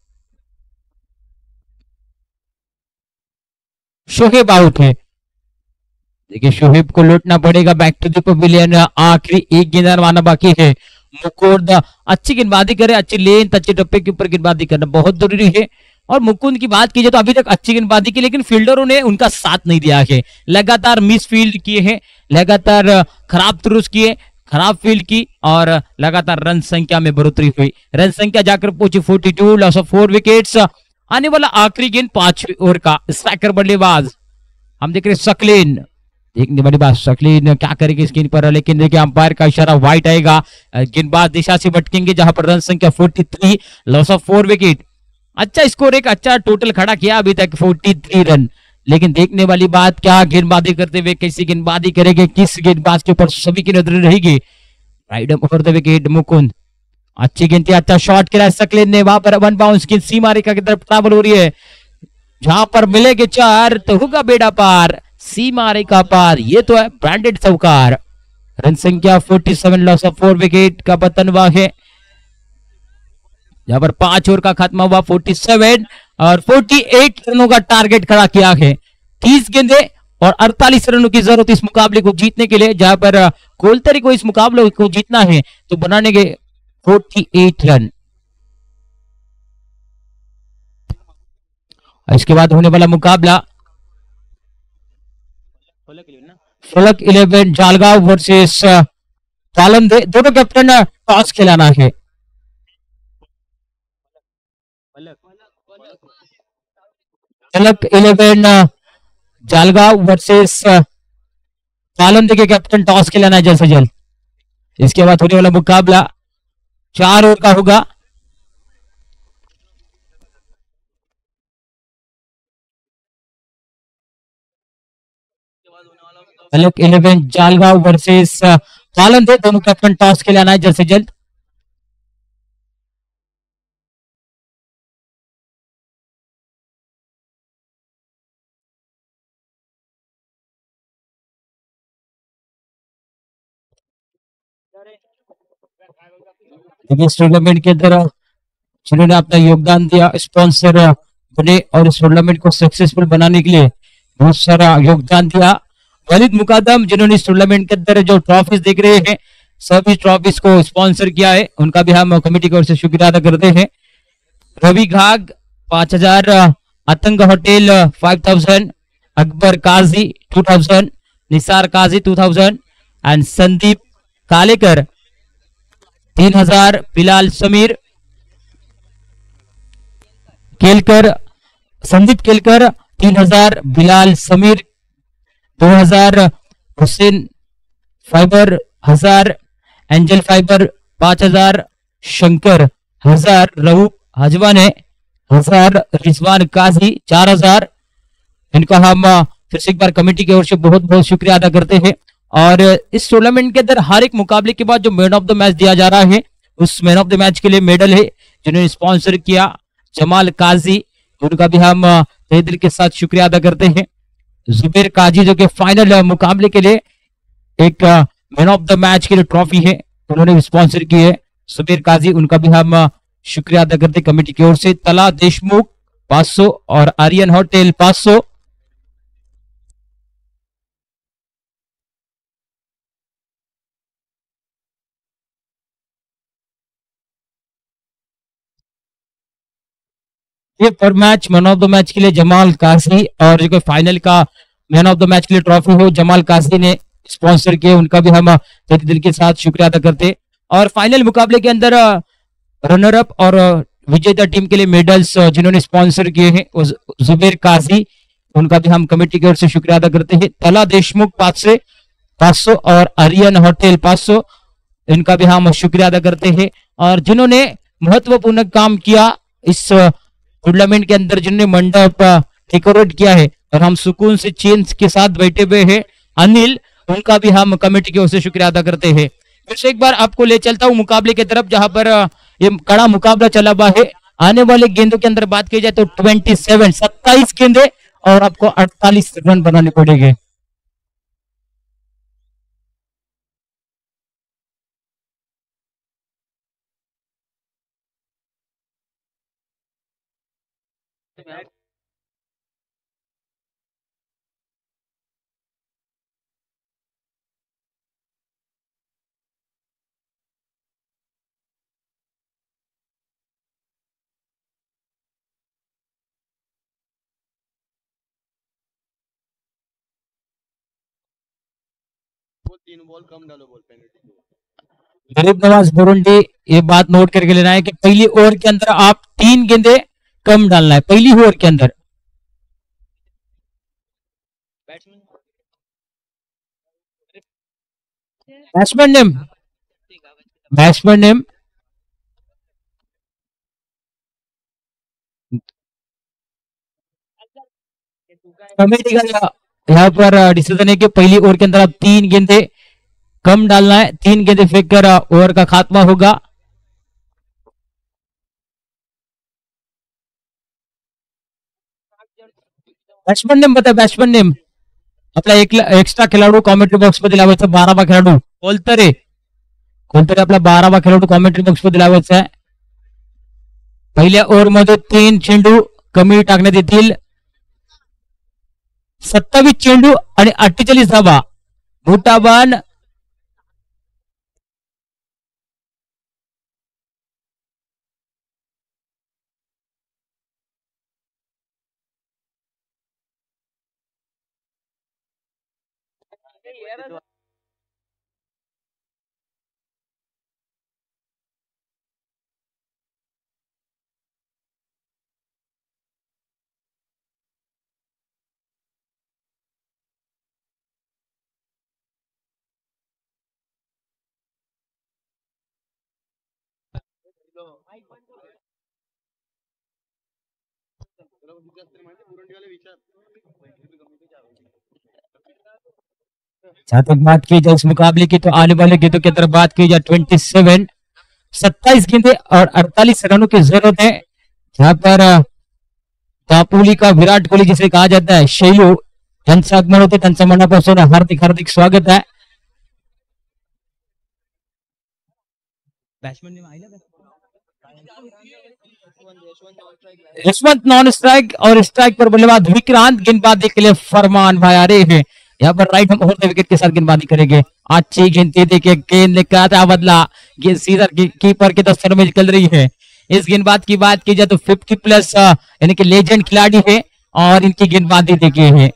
शोहेब आउट है, देखिए शोहेब को लौटना पड़ेगा बैक टू द पवेलियन। आखिरी एक गेंद मारना बाकी है। मुकुंद अच्छी गेंदबाजी करे, अच्छी लेंथ, अच्छे टप्पे के ऊपर गेंदबाजी करना बहुत जरूरी है। और मुकुंद की बात की जाए तो अभी तक अच्छी गेंदबाजी की, लेकिन फील्डरों ने उनका साथ नहीं दिया है, लगातार मिस फील्ड किए हैं, लगातार खराब थ्रोस किए, खराब फील्ड की और लगातार रन संख्या में बढ़ोतरी हुई। रन संख्या जाकर पहुंची बयालीस, लॉस ऑफ फोर विकेट्स। आने वाला आखिरी गेंद पांचवें ओवर का, स्ट्राइकर बल्लेबाज हम देख रहे सकलीन, देखने वाली बात सकलीन क्या करेंगे इस गेंद पर, लेकिन देखिए अंपायर का इशारा वाइट आएगा, गेंदबाज दिशा से भटकेंगे, जहां पर रन संख्या तैंतालीस, लॉस ऑफ फोर विकेट। अच्छा स्कोर, एक अच्छा टोटल खड़ा किया अभी तक तैंतालीस रन, लेकिन देखने वाली बात क्या गेंदबाजी करते हुए कैसी गेंदबाजी करेंगे, किस गेंदबाज के ऊपर सभी की नजर रहेगी। Right over the wicket Mukund, अच्छी गेंद थी, अच्छा शॉट खेला सकलीन ने, वहां पर वन बाउंस गेंद सीमा रेखा की तरफ ट्रैवल हो रही है, जहां पर मिलेगे चार तो होगा बेड़ा पार, सीमा रेखा पार, ये तो है ब्रांडेड चौकार। रन संख्या सैंतालीस, लॉस ऑफ फोर विकेट का पतन हुआ है, जहां पर पांच ओवर का खत्म हुआ सैंतालीस और अड़तालीस रनों का टारगेट खड़ा किया है। तीस गेंदे और अड़तालीस रनों की जरूरत इस मुकाबले को जीतने के लिए, जहां पर कोलतरी को इस मुकाबले को जीतना है तो बनाने के अड़तालीस रन। इसके बाद होने वाला मुकाबला फलक इलेवन जालगांव वर्सेस तालंदे, दोनों कैप्टन टॉस खिलाना है। फलक तलक इलेवन जालगांव वर्सेस पालमदी के कैप्टन टॉस के लेना है जल्द से जल्द। इसके बाद होने वाला मुकाबला चार ओवर का होगा। तलक इलेवन जालगांव वर्सेस पालमदी, दोनों कैप्टन टॉस के लेना है जल्द से जल्द। देखिए इस टूर्नामेंट के अंदर जिन्होंने अपना योगदान दिया, स्पॉन्सर बने और इस टूर्नामेंट को सक्सेसफुल बनाने के लिए बहुत सारा योगदान दिया। वलीद मुकादम जिन्होंने इस टूर्नामेंट के अंदर जो ट्रॉफीज देख रहे हैं, सभी ट्रॉफीज को स्पॉन्सर किया है, उनका भी हम कमेटी की ओर से शुक्रिया अदा करते हैं। रवि घाग पांच हजार, आतंक hotel five thousand, Akbar Kazi two thousand, Nisar Kazi two thousand and Sandeep Kalekar तीन हजार, बिलाल समीर केलकर, संदीप केलकर तीन हजार, बिलाल समीर दो हजार, हुसैन फाइबर हजार, एंजल फाइबर पांच हजार, शंकर हजार, रऊफ हजवा ने हजार, रिजवान काजी चार हजार। इनका हम फिर से एक बार कमेटी की ओर से बहुत बहुत शुक्रिया अदा करते हैं। और इस टूर्नामेंट के अंदर हर एक मुकाबले के बाद जो मैन ऑफ द मैच दिया जा रहा है, उस मैन ऑफ द मैच के लिए मेडल है जिन्होंने स्पॉन्सर किया, जमाल काजी, उनका भी हम तहे दिल के साथ शुक्रिया अदा करते हैं। जुबेर काजी जो कि फाइनल मुकाबले के लिए एक मैन ऑफ द मैच के लिए ट्रॉफी है, उन्होंने स्पॉन्सर की है, जुबेर काजी, उनका भी हम शुक्रिया अदा करते कमेटी की ओर से। तला देशमुख पांच सौ और आर्यन होटल पांच सौ। ये पर match man of the match के लिए जमाल काजी, और जो फाइनल का मैन ऑफ द मैच के लिए ट्रॉफी हो जमाल काजी ने स्पॉन्सर किए, उनका भी हम तहे दिल के साथ शुक्रिया अदा करते। और फाइनल मुकाबले के अंदर रनर अप और विजेता टीम के लिए मेडल्स जिन्होंने स्पॉन्सर किए हैं, जुबेर काजी, उनका भी हम कमेटी की ओर से शुक्रिया अदा करते हैं। तला देशमुख पांच से पांच सौ और आर्यन होटल पांच सौ, इनका भी हम शुक्रिया अदा करते हैं। और जिन्होंने महत्वपूर्ण काम किया इस टूर्नामेंट के अंदर, जिन्होंने मंडप डेकोरेट किया है और हम सुकून से चेन के साथ बैठे हुए हैं, अनिल, उनका भी हम कमेटी की ओर से शुक्रिया अदा करते हैं। फिर से एक बार आपको ले चलता हूं मुकाबले की तरफ, जहां पर ये कड़ा मुकाबला चला हुआ है। आने वाले गेंदों के अंदर बात की जाए तो सत्ताईस सत्ताईस गेंदे और आपको अड़तालीस रन बनाने पड़ेंगे। गरीब नवाज बुरुंडी, ये बात नोट करके लेना है कि पहली ओवर के अंदर आप तीन गेंदे कम डालना है, पहली ओवर के अंदर। Batsman name, batsman name committee का यहाँ पर डिसीजन है कि पहली ओवर के अंदर आप तीन गेंदे कम डालना है, तीन गेंदे फेंक कर ओवर का खात्मा होगा। बैट्समैन नेम बता, बैट्समैन नेम आपला एक एक्स्ट्रा खेळाडू कॉमेंट्री बॉक्स मध्ये लावायचा, बारावा खेळाडू कोलतरे, कोलतरे आपला बारावा खेळाडू कॉमेंट्री बॉक्स मध्ये लावायचा आहे। पहिल्या ओव्हर मध्ये तीन चेंडू कमी टाकण्यात येतील, सत्तावीस चेंडू आणि अठ्ठेचाळीस धावा, मोठा बाण जहां तक बात की जाए इस मुकाबले की तो आने वाले गेंदों की तरफ बात की जाए ट्वेंटी सेवन सत्ताईस गेंदे और अड़तालीस रनों की जरूरत है। जहां पर दापोली का विराट कोहली जिसे कहा जाता है शैलू ज्यांचं आगमन होते त्यांच्या मनापासून हार्दिक हार्दिक स्वागत आहे। यशवंत नॉन स्ट्राइक और स्ट्राइक पर बल्लेबाज विक्रांत, गेंदबाजी के लिए फरमान भाई आ रहे हैं। यहाँ पर राइट हम होते विकेट के साथ गेंदबाजी करेंगे। अच्छी गेंद देखिए, गेंद निकाला बदला, गेंद सीधा कीपर के दस्तों में निकल रही है। इस गेंदबाज की बात की जाए तो फिफ्टी प्लस यानी कि लेजेंड खिलाड़ी है और इनकी गेंदबाजी देखिए है।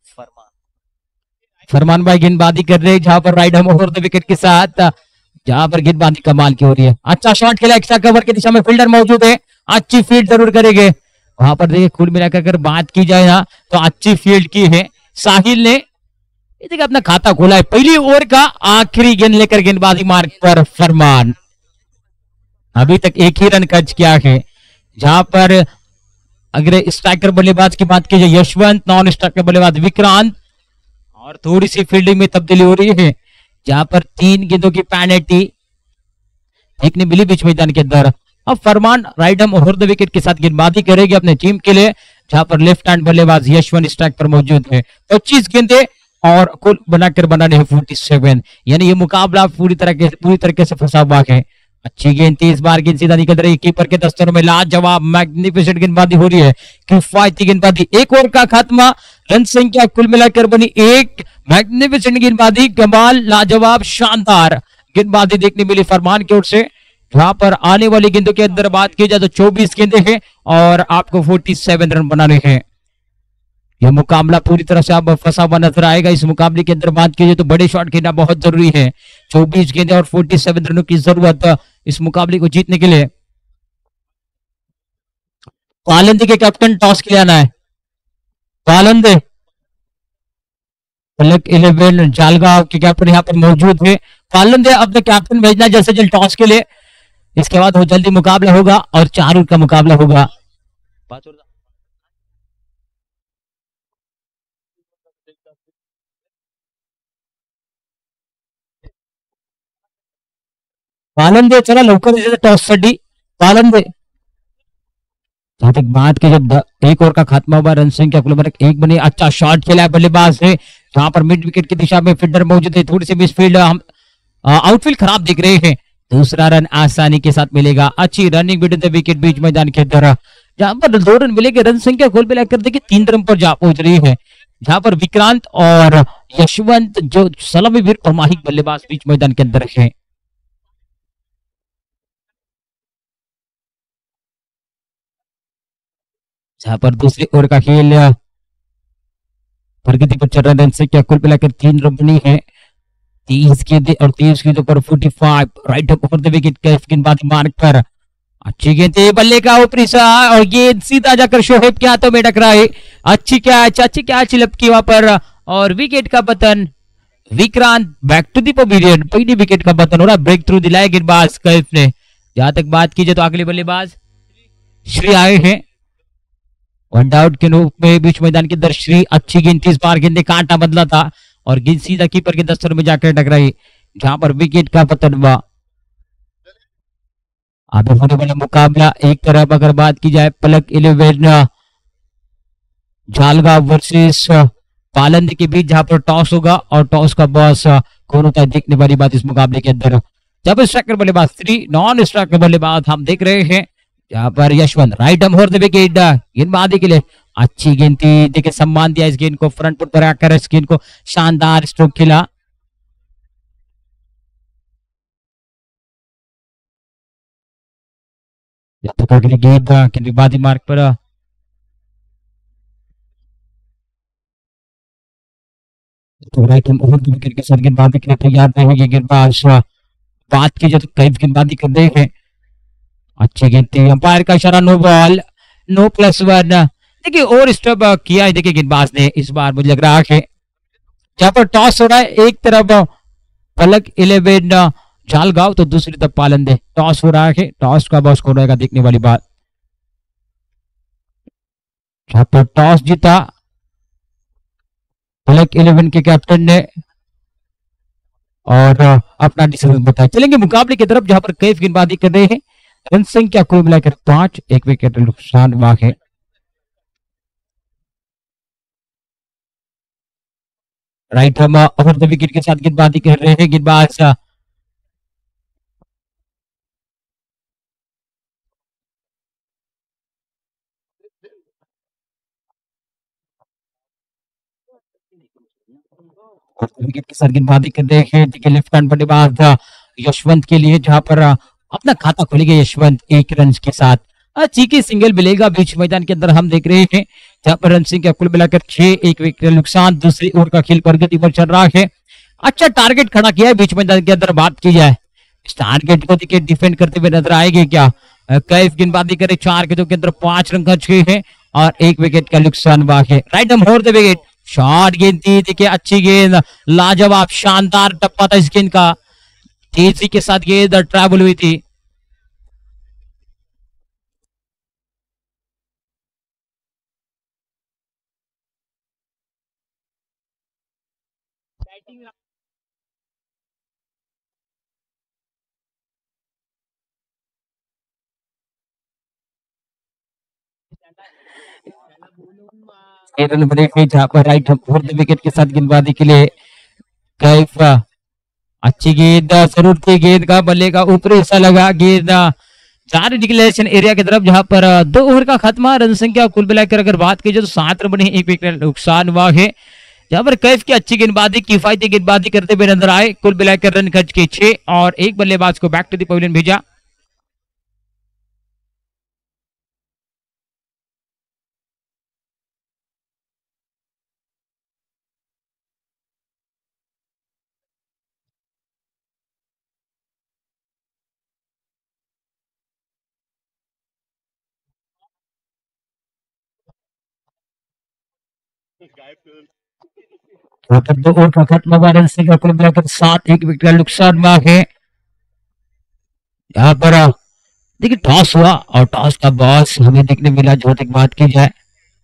फरमान भाई गेंदबाजी कर रहे हैं जहां पर राइट हम होते विकेट के साथ, जहां पर गेंदबाजी कमाल की हो रही है। अच्छा शॉट खेला, एक्स्ट्रा कवर की दिशा में फील्डर मौजूद है, अच्छी फील्ड जरूर करेंगे वहां पर। देखिए कुल मिलाकर अगर बात की जाए ना तो अच्छी फील्ड की है साहिल ने। देखिए अपना खाता खोला है। पहली ओवर का आखिरी गेंद लेकर गेंदबाजी मार्ग पर फरमान, अभी तक एक ही रन खर्च किया है। जहां पर अगर स्ट्राइकर बल्लेबाज की बात की जाए यशवंत, नॉन स्ट्राइकर बल्लेबाज विक्रांत, और थोड़ी सी फील्डिंग में तब्दीली हो रही है। जहां पर तीन गेंदों की पेनल्टी देखने मिली बीच मैदान के अंदर। अब Farman right arm over the wicket के साथ गेंदबाजी करेगी अपने टीम के लिए, जहां पर लेफ्ट हैंड बल्लेबाज यशवंत स्ट्राइक पर मौजूद है। पच्चीस गेंदे और कुल बनाकर बनाने हैं सैंतालीस, यानी ये मुकाबला पूरी तरह के पूरी तरीके से फंसा हुआ है। अच्छी गेंद थी, इस बार गेंद सीधा निकल रही, कीपर के दस्तों में लाजवाब मैग्निफिसेंट गेंदबाजी हो रही है, किफायती गेंदबाजी। एक ओवर का खात्मा, रन संख्या कुल मिलाकर बनी एक। मैग्निफिसेंट गेंदबाजी, कमाल, लाजवाब, शानदार गेंदबाजी देखने मिली फरमान की ओर से। जहां पर आने वाली गेंदों के अंदर बात की जाए तो चौबीस गेंदे हैं और आपको सैंतालीस रन बनाने हैं। यह मुकाबला पूरी तरह से अब फंसा हुआ नजर आएगा। इस मुकाबले के अंदर बात की जाए तो बड़े शॉट खेलना बहुत जरूरी है। चौबीस गेंदे और सैंतालीस रनों की जरूरत इस मुकाबले को जीतने के लिए। पालंदे के कैप्टन टॉस के लिए आना है। पालंदे पलक इलेवन जालगांव के कैप्टन यहाँ पर मौजूद है। पालंदे अपने कैप्टन भेजना जैसे जल्द टॉस के लिए, इसके बाद वो जल्दी मुकाबला होगा और चार ओवर का मुकाबला होगा। पालंदे चला लवकर टॉस साठी पालंदे। जहां तक बात की जब एक ओवर का खात्मा हुआ, रन संख्या कुल एक बनी। अच्छा शॉट खेला है बल्लेबाज से, जहां पर मिड विकेट की दिशा में फील्डर मौजूद है। थोड़ी सी मिसफील्ड, हम आउटफील्ड खराब दिख रहे हैं। दूसरा रन आसानी के साथ मिलेगा। अच्छी रनिंग बिटवीन द विकेट बीच मैदान के अंदर, जहां पर दो रन मिलेंगे। रन संख्या कुल मिलाकर देखिए तीन रन पर जा पहुंच रही है। जहां पर विक्रांत और यशवंत जो सलामीवीर और माहिर बल्लेबाज बीच मैदान के अंदर है। जहां पर दूसरे ओवर का खेल प्रगति पर चल रहा है। रन संख्या कुल मिलाकर तीन रन बनी है। तीस गेंदे और तीस गेंदों पर पैंतालीस, राइट ओवर द विकेट के गेंदबाजी मार्ग पर। अच्छी गेंद बल्ले का ऊपरी सा और गेंद सीधा जाकर शोहेब के हाथों में टकराए। अच्छी कैच, अच्छी कैच लपकी वहां पर और विकेट का पतन। Vikrant back to the pavilion, पहली विकेट का पतन हो रहा, ब्रेक थ्रू दिलाया गेंदबाज कैफ ने। जहां तक बात की जाए तो अगले बल्लेबाज श्री आए हैं वन आउट के रूप में बीच मैदान के अंदर। श्री अच्छी गेंद थी, इस बार गेंद ने कांटा बदला था और गेंद सीधा कीपर के दस्तों में जाकर टकराई, जहां पर विकेट का पतन हुआ। आगे होने वाला मुकाबला एक तरफ अगर बात की जाए पलक इलेवन जालगांव वर्सेस पालंद के बीच, जहां पर टॉस होगा और टॉस का बॉस कौन होता है देखने वाली बात इस मुकाबले के अंदर। जब स्ट्राइकर बल्लेबाज थ्री, नॉन स्ट्राइकर बल्लेबाज हम देख रहे हैं। यहाँ पर Yashwant right arm the wicket गेंदबाजी के लिए। अच्छी गेंद थी, देखिए सम्मान दिया इस गेंद को, फ्रंट फुट पर आकर इस गेंद को शानदार स्ट्रोक खेला। गेंद गेंदबाजी मार्ग पर तो राइट हम विकेट के साथ गेंदबाजी के लिए तैयार रहेंगे गेंदबाज। बात की जाए तो कई गेंदबाजी कर रहे हैं। अच्छी गेंद थी, अंपायर का इशारा no ball, no plus one. देखिए ओवर स्टॉप किया है देखिए गेंदबाज ने इस बार, मुझे लग रहा है जहां पर टॉस हो रहा है एक तरफ पलक इलेवन जालगांव तो दूसरी तरफ पालंदे। टॉस हो रहा है, टॉस का बॉस कौन रहेगा देखने वाली बात। जहां पर टॉस जीता ब्लैक इलेवन के कैप्टन ने और अपना डिसीजन बताया। चलेंगे मुकाबले की तरफ जहां पर कैफ गेंदबाजी कर रहे हैं। रन संख्या कुल मिलाकर पांच, एक विकेट नुकसान हुआ है। Right arm over the wicket के साथ गेंदबाजी कर रहे हैं। गेंदबाज विकेट के साथ गेंदबाजी कर रहे हैं। देखिए लेफ्ट हैंड बल्लेबाज यशवंत के लिए जहां पर अपना खाता खोलेंगे यशवंत एक रन के साथ। चीकी सिंगल मिलेगा बीच मैदान के अंदर हम देख रहे हैं जहां पर रन सिंह कुल मिलाकर छह, एक विकेट नुकसान। दूसरी ओवर का खेल प्रगति पर चल रहा है। अच्छा टारगेट खड़ा किया है बीच मैदान के अंदर। बात की जाए इस टारगेट को देखिए डिफेंड करते हुए नजर आएंगे क्या। कैफ गेंदबाजी करे चार गेंदों के अंदर पांच रन खर्च हुए हैं और एक विकेट का नुकसान हुआ है। राइट हम होर द विकेट शॉट गेंद थी। देखिए अच्छी गेंद, लाजवाब शानदार टप्पा था इस गेंद का। तेजी के साथ गेंद ट्रैवल हुई थी। रन बने थे जहां पर राइट हम फोर्थ विकेट के साथ गेंदबाजी के लिए कैफ। अच्छी गेंद, जरूर थी गेंद का, बल्ले का ऊपरी हिस्सा लगा। गेंद चार डिक्लेरेशन एरिया की तरफ जहां पर दो ओवर का खत्मा। रन संख्या कुल मिलाकर अगर बात की जाए तो सात रन बने, एक विकेट नुकसान हुआ है। जहां पर कैफ की अच्छी गेंदबाजी, किफायती गेंदबाजी करते हुए नजर आए। कुल मिलाकर रन खर्च के छह और एक बल्लेबाज को बैक टू द पवेलियन भेजा। दो ओवर का खत्म हुआ। रन संख्या कुल मिलाकर सात, एक विकेट का नुकसान हुआ है। यहाँ पर देखिए टॉस हुआ और टॉस का बॉस हमें देखने मिला। जो तक बात की जाए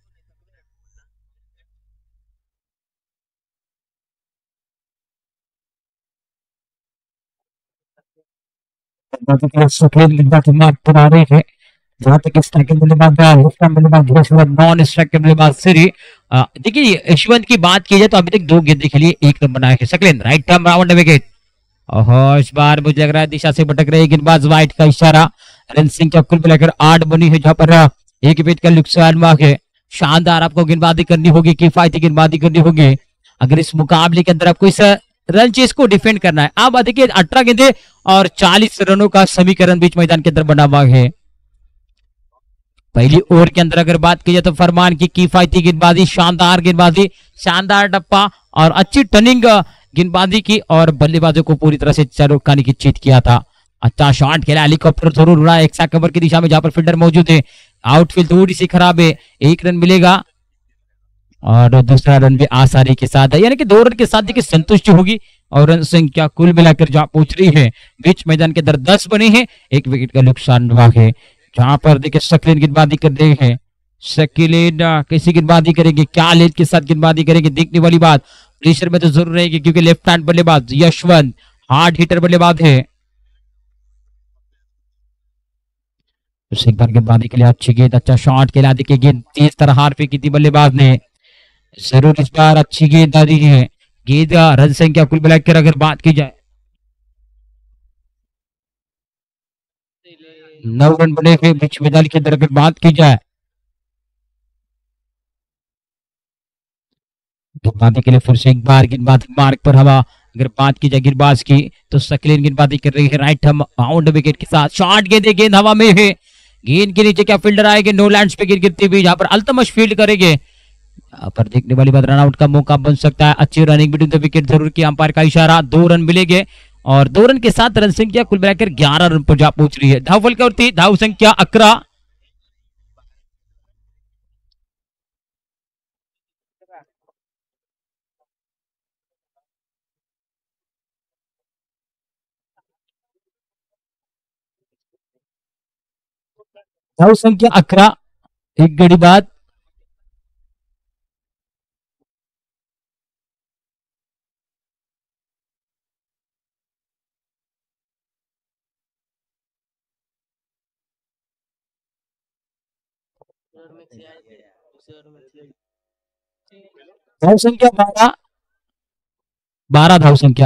सफेद गेंदबाज मार्क बना रहे हैं। जहां तक स्ट्राइकर बल्लेबाज बल्लेबाज नॉन स्ट्राइकर बल्लेबाज श्री। देखिए यशवंत की बात की जाए तो अभी तक दो गेंदे खेलिए, एक रन बनाए हैं। Saqlain right arm round wicket. ओहो इस बार मुझे लग रहा है दिशा से भटक रही गेंदबाज, वाइट का इशारा। रन संख्या कुल मिलाकर आठ बनी है जहां पर एक विकेट का नुकसान हुआ है। शानदार आपको गेंदबाजी करनी होगी, किफायती गेंदबाजी करनी होगी अगर इस मुकाबले के अंदर आपको इस रन चेस को डिफेंड करना है। अब देखिए अठारह गेंदे और चालीस रनों का समीकरण बीच मैदान के अंदर बना हुआ है। पहली ओवर के अंदर अगर बात की जाए तो फरमान की किफायती गेंदबाजी, शानदार गेंदबाजी, शानदार टप्पा और अच्छी टर्निंग गेंदबाजी की और बल्लेबाजों को पूरी तरह से चौकाने की चीत किया था। अच्छा शॉट खेला, हेलीकॉप्टर जरूर उड़ा एक सा कवर की दिशा में जहां पर फील्डर मौजूद है। आउटफील्ड थोड़ी सी खराब है, एक रन मिलेगा और दूसरा रन भी आसानी के साथ है। यानी कि दो रन के साथ देखिए संतुष्टि होगी और रन संख्या कुल मिलाकर जहां पहुंच रही है बीच मैदान के अंदर दस बने हैं, एक विकेट का नुकसान हुआ है। जहां पर देखिए शकील गेंदबाजी कर रहे हैं। शकील कैसी गेंदबाजी करेंगे, क्या लेंथ के साथ गेंदबाजी करेंगे देखने वाली बात। प्रेशर में तो जरूर रहेगी क्योंकि लेफ्ट हैंड बल्लेबाज यशवंत हार्ड हिटर बल्लेबाज है। एक बार गेंदबाजी के लिए अच्छी गेंद, अच्छा शॉट खेला। देखिए गेंद तेज तरह हार फेंकी थी बल्लेबाज ने। जरूर इस बार अच्छी गेंदबाजी है। गेंद रन संख्या कुल मिलाकर अगर बात की जाए नौ रन बने हुए बीच मैदान के अंदर अगर बात की जाए। गेंदबाजी के लिए फिर से एक बार गेंदबाजी मार्ग पर हवा अगर बात की जाए गेंदबाज की तो सकलीन गेंदबाजी कर रही है राइट हम बाउंड विकेट के साथ। शॉट गेंद गेंद हवा में है, गेंद के नीचे क्या फील्डर आएंगे, नो लैंड्स पे गेंद गिरती हुई जहां पर अल्तमश फील्ड करेंगे। यहाँ पर देखने वाली बात रन आउट का मौका बन सकता है। अच्छी रनिंग बिटवीन द विकेट जरूर किया अंपायर का इशारा। दो रन मिलेंगे और दो रन के साथ रन संख्या कुल मिलाकर ग्यारह रन पर जा पहुंच रही है। धाव फल करती धाव संख्या अकरा। धाव संख्या अकरा, एक गडी बाद. धाव संख्या बारह, बारह धाव संख्या.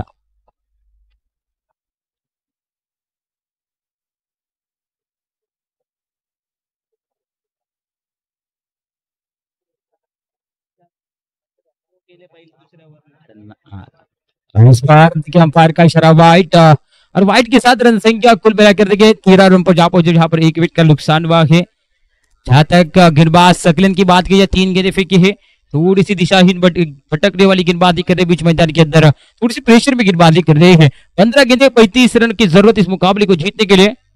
इस बार देखिए अंपायर का इशारा वाइट, और वाइट के साथ रन संख्या कुल मिलाकर देखिए तेरह रन पर जा पहुंचे, जहां पर एक विकेट का नुकसान हुआ है. जहां तक गेंदबाज सकलन की बात की जाए, तीन गेंदें फेंकी है. थोड़ी सी दिशाहीन भटकने वाली गेंदबाजी कर रहे बीच मैदान के अंदर, थोड़ी सी प्रेशर में गेंदबाजी कर रहे हैं. पंद्रह गेंदें पैंतीस रन की जरूरत इस मुकाबले को जीतने के लिए.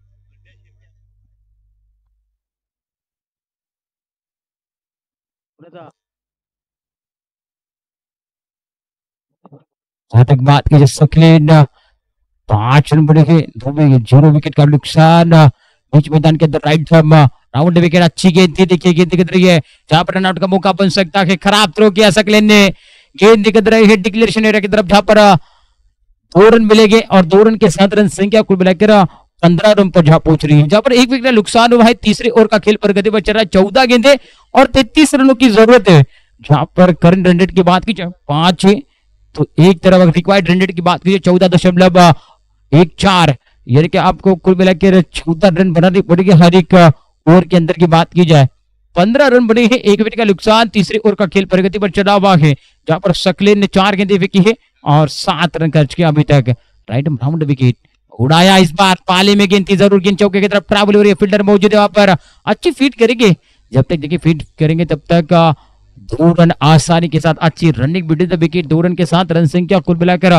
जहां तक बात की जाए सकलेन पांच रन बने हैं, दो विकेट, जीरो विकेट का नुकसान बीच मैदान के अंदर. राइट राउंड विकेट, अच्छी गेंद थी, देखिए गेंद दिख रही है जहां पर रनआउट का मौका बन सकता है. खराब थ्रो किया सकलेन ने, गेंद दिख रही है डिक्लेरेशन एरिया की तरफ, जहां पर दो रन मिलेंगे और दो रन के साथ रन संख्या कुल मिलाकर पंद्रह रन पर जहां पहुंच रही है. जहां पर एक विकेट का नुकसान हुआ है. तीसरे ओवर का खेल प्रगति पर चल रहा है. चौदह गेंदे और तैतीस रनों की जरूरत है. जहां पर करंट रन रेट की बात की जाए पांच, तो एक तरफ रिक्वायर्ड रन रेट की बात कीजिए चौदह दशमलव एक चार, यानी कि आपको कुल मिलाकर चौदह रन बनानी पड़ेगी हर एक ओवर के अंदर की बात की जाए. पंद्रह रन बने हैं, एक विकेट का नुकसान. तीसरे ओवर का खेल प्रगति पर चला हुआ है, जहां पर सकलेन ने चार गेंदें फेंकी है और सात रन खर्च किया अभी तक. राइट राउंड विकेट उड़ाया, इस बार पाले में गेंद थी जरूर, गेंद चौके की तरफ ट्रैवल हो रही है. फील्डर मौजूद है वहां पर, अच्छी फीट करेंगे. जब तक देखिए फीट करेंगे तब तक दो रन आसानी के साथ, अच्छी रनिंग बिटवीन द विकेट. दो रन के साथ रन संख्या कुल मिलाकर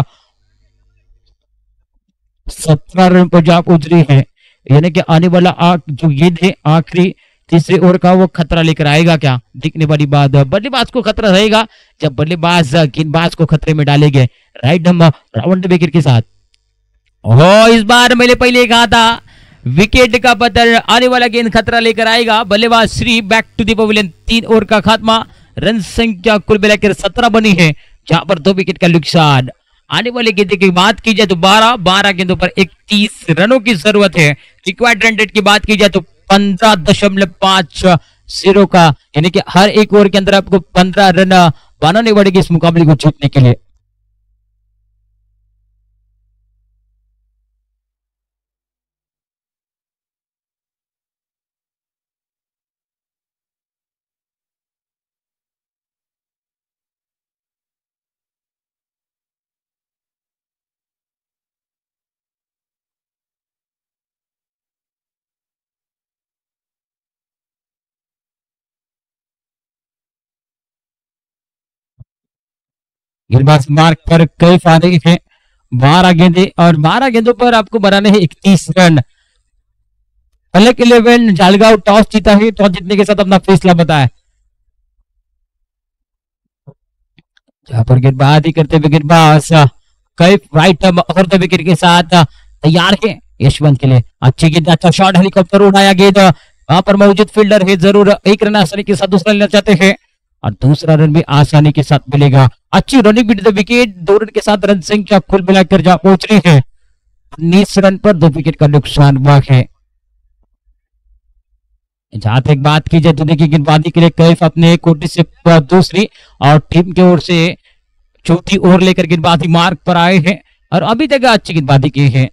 सत्रह रन पर जा पहुंच रही है. यानी कि आने वाला आ, जो गेंद है आखिरी तीसरे ओवर का, वो खतरा लेकर आएगा क्या, दिखने वाली बात. बल्लेबाज को खतरा रहेगा जब बल्लेबाज गेंदबाज को खतरे में डालेंगे. राइट हम राउंड विकेट के साथ. और इस बार मैंने पहले कहा था विकेट का पत्थर, आने वाला गेंद खतरा लेकर आएगा. बल्लेबाज Shri back to the pavilion. तीन ओवर का खात्मा, रन संख्या कुल मिलाकर सत्रह बनी है, जहां पर दो विकेट का नुकसान. आने वाले गेंदे की बात की जाए तो बारह बारह गेंदों पर इकतीस रनों की जरूरत है. रिक्वायर्ड रन रेट की बात की जाए तो पंद्रह दशमलव पांच जीरो का, यानी कि हर एक ओवर के अंदर आपको पंद्रह रन बनाने पड़ेगी इस मुकाबले को जीतने के लिए. गेंदबाज मार्क पर कई फायदे हैं. बारह गेंदे और बारह गेंदों पर आपको बनाने हैं इकतीस run. Palak eleven Jalgaon toss जीता है, टॉस जीतने के साथ अपना फैसला बताया. जहां पर गेंदबाजी करते हुए गेंदबाज कई राइट और द विकेट के साथ तैयार है यशवंत के लिए. अच्छी गेंद, अच्छा शॉट, हेलीकॉप्टर उड़ाया गेंद. वहां पर मौजूद फील्डर है, जरूर एक रन आसानी के साथ दूसरा लेना चाहते हैं और दूसरा रन भी आसानी के साथ मिलेगा. अच्छी रनिंग बिट द विकेट, दो रन के साथ रन संख्या कुल मिलाकर जहां पहुंच रही है उन्नीस रन पर दो विकेट का नुकसान हुआ है. जहां तक बात की जाए तो देखिए गेंदबाजी के लिए कैफ अपने कोटी से दूसरी और टीम की ओर से चौथी ओवर लेकर गेंदबाजी मार्ग पर आए हैं और अभी तक अच्छी गेंदबाजी की है.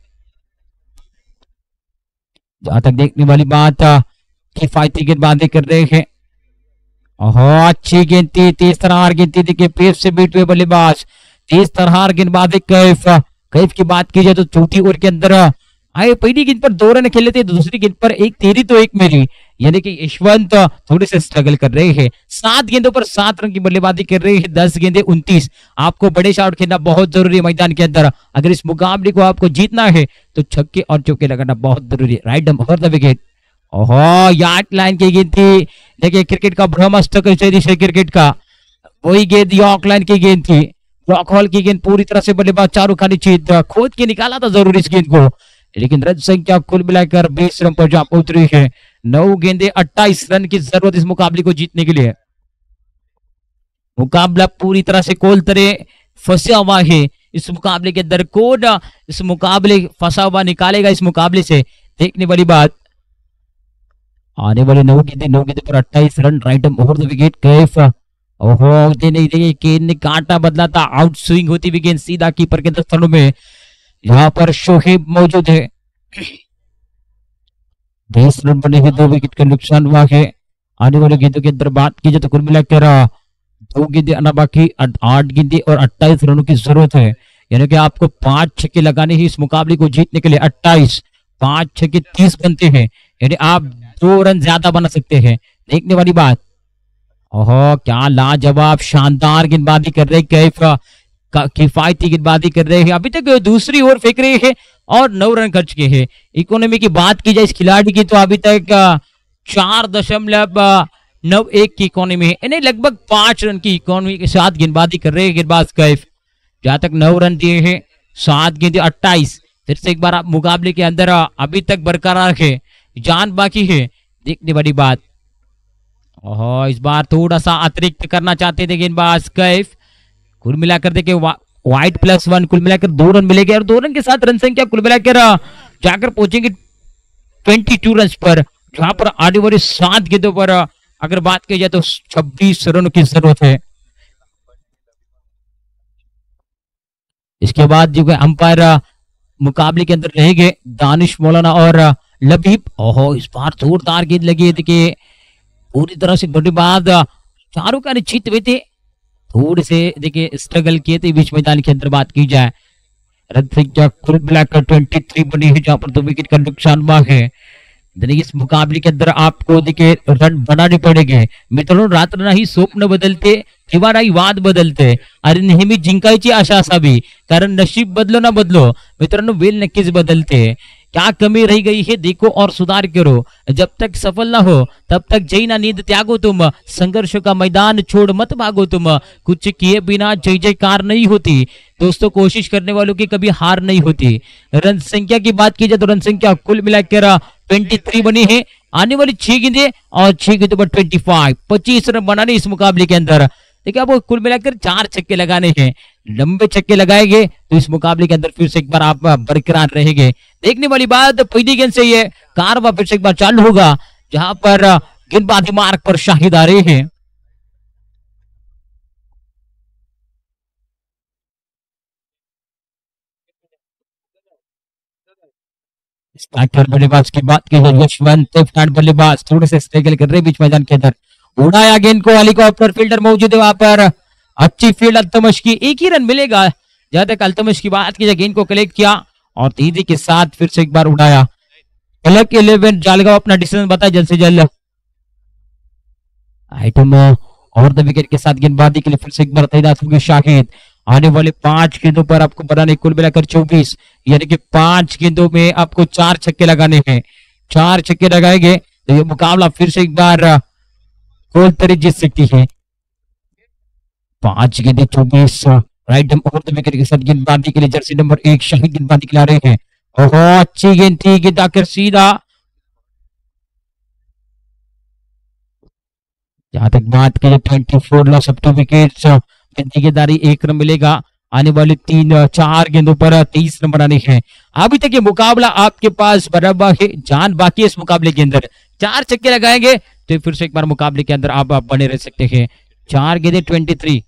जहां तक देखने वाली बात किफायती गेंदबाजी कर रहे हैं. अच्छी गेंद थी, तेज तरह गेंद थी, देखिए पेस से बीट हुए बल्लेबाज, तेज तरह गेंदबाजी कैफ. कैफ की बात की जाए तो चौथी ओवर के अंदर आए पहली गेंद पर दो रन खेले थे, दूसरी गेंद पर एक तेरी तो एक मेरी, यानी कि यशवंत थोड़े से स्ट्रगल कर रहे हैं. सात गेंदों पर सात रन की बल्लेबाजी कर रहे हैं, दस गेंदे उनतीस. आपको बड़े शॉट खेलना बहुत जरूरी है मैदान के अंदर. अगर इस मुकाबले को आपको जीतना है तो छक्के और चौके लगाना बहुत जरूरी है. Right arm over the wicket. ओहो, यार्ड लाइन की गेंद थी. देखिए क्रिकेट का ब्रह्मास्त्र क्रिकेट का वही गेंद यॉर्क लाइन की गेंद थी. यॉर्क हॉल की गेंद पूरी तरह से बल्लेबाज चारों खानी चाहिए, खोद के निकाला था जरूर इस गेंद को, लेकिन रन संख्या कुल मिलाकर बीस रन पर जा पहुंच रही है. नौ गेंदे अट्ठाईस रन की जरूरत इस मुकाबले को जीतने के लिए। मुकाबला पूरी तरह से कोल तरह फंसा हुआ है। इस मुकाबले के अंदर कौन इस मुकाबले फंसा हुआ निकालेगा इस मुकाबले से, देखने वाली बात। आने वाले नौ गेंदे नौ गेंदे पर अट्ठाईस run, right over the wicket Kaif. ओहो नहीं देखिए गेंद ने कांटा बदला था, आउट स्विंग होती हुई गेंद सीधा कीपर के दस्तों में। यहाँ पर शोहेब मौजूद है। दस रन बने हैं, दो विकेट का नुकसान हुआ है। आने वाले गेंदों के अंदर बात की जाए तो कुल मिलाकर दो गेंदे आना बाकी, आठ गेंदे और अट्ठाईस रनों की जरूरत है। यानी कि आपको पांच छक्के लगाने ही इस मुकाबले को जीतने के लिए। अट्ठाईस पांच छक्के तीस बनते हैं, यानी आप दो रन ज्यादा बना सकते हैं। देखने वाली बात। ओहो क्या लाजवाब शानदार गेंदबाजी कर रहे कैफ, किफायती गेंदबाजी कर रहे हैं। अभी तक दूसरी ओर फेंक रहे हैं और नौ रन कर चुके हैं। इकोनॉमी की बात की जाए इस खिलाड़ी की तो अभी तक चार दशमलव नौ एक की इकोनॉमी है, यानी लगभग पांच रन की इकोनॉमी के साथ गेंदबाजी कर रहे हैं गेंदबाज कैफ। जहां तक नौ रन दिए हैं, सात गेंदे अट्ठाईस। फिर से एक बार आप मुकाबले के अंदर अभी तक बरकरार है, जान बाकी है। देखने वाली बात। ओहो इस बार थोड़ा सा अतिरिक्त करना चाहते थे गेंदबाज कैफ। कुल मिलाकर देखिए वाइट प्लस वन, कुल मिलाकर दो रन मिलेंगे और दो रन के साथ रन संख्या कुल मिलाकर जाकर पहुंचेंगे बाईस रन पर। जहां पर आने वाले सात गेंदों पर अगर बात की जाए तो छब्बीस रनों की जरूरत है। इसके बाद जो अंपायर मुकाबले के अंदर रहेंगे दानिश मौलाना और लबीब। ओहो इस बार जोरदार गेंद लगी है, देखिए पूरी तरह से बल्लेबाज चारों का निश्चित हुए थे, थोड़े से देखिए स्ट्रगल किए थे बीच मैदान के अंदर। बात की जाए रन संख्या कुल मिलाकर तेईस बनी है, जहां पर दो विकेट का नुकसान हुआ है। इस मुकाबले के अंदर आपको देखिए रन बनाने पड़ेंगे मित्रों। रात्र नाही स्वप्न बदलते किंवा नाही वाद बदलते, अरे नेहमी जिंकायची आशा असावी, कारण नशीब बदलो ना बदलो मित्रांनो वेल नक्कीच बदलते। क्या कमी रह गई है देखो और सुधार करो, जब तक सफल ना हो तब तक जय ना नींद त्यागो तुम, संघर्ष का मैदान छोड़ मत भागो तुम, कुछ किए बिना जय जयकार नहीं होती। दोस्तों कोशिश करने वालों की कभी हार नहीं होती। रन संख्या की बात की जाए तो रन संख्या कुल मिलाकर तेईस बनी है। आने वाली छह गेंदे और छह गेंदों पर पच्चीस पच्चीस रन बनाने इस मुकाबले के अंदर। देखिए आपको कुल मिलाकर चार छक्के लगाने हैं, लंबे छक्के लगाएंगे तो इस मुकाबले के अंदर फिर से एक बार आप बरकरार रहेंगे। देखने वाली बात पहली गेंद से ये कारवा फिर से एक बार चालू होगा, जहां पर गेंदबाजी मार्ग पर शाहिद आ रहे हैं। बल्लेबाज की बात की जाए यशवंत बल्लेबाज थोड़े से स्ट्रगल कर रहे बीच मैदान के अंदर। उड़ाया गेंद को, हेलीकॉप्टर फील्डर मौजूद है वहां पर, अच्छी फील्ड अल्तमश की, एक ही रन मिलेगा। जहां तक अल्तमश की बात की जाए गेंद को कलेक्ट किया और तेजी के साथ फिर से एक बार उड़ाया। अलग इलेवन जालगांव अपना डिसीजन बताए जल्द से जल्द। आइटम और द विकेट के साथ गेंदबाजी के लिए फिर से एक बार तैनात होंगे शाहिद। आने वाले पांच गेंदों पर आपको बनाने कुल मिलाकर चौबीस, यानी कि पांच गेंदों में आपको चार छक्के लगाने हैं। चार छक्के लगाएंगे तो ये मुकाबला फिर से एक बार गोल तरी जीत सकती है। पांच गेंदे चौबीस, राइट और द विकेट के साथ गेंदबाजी के लिए जर्सी नंबर एक शाहिद गेंदबाजी खिला रहे हैं। ओहो अच्छी गेंद थी, गेंद आकर सीधा। जहां तक बात करें चौबीस लॉस ऑफ टू विकेट्स, गेंदबाजी एक रन मिलेगा। आने वाले तीन चार गेंदों पर तेईस रन बनाने हैं। अभी तक ये मुकाबला आपके पास बराबर है, जान बाकी है इस मुकाबले के अंदर। चार छक्के लगाएंगे तो फिर से एक बार मुकाबले के अंदर आप, आप बने रह सकते हैं। चार गेंदे तेईस,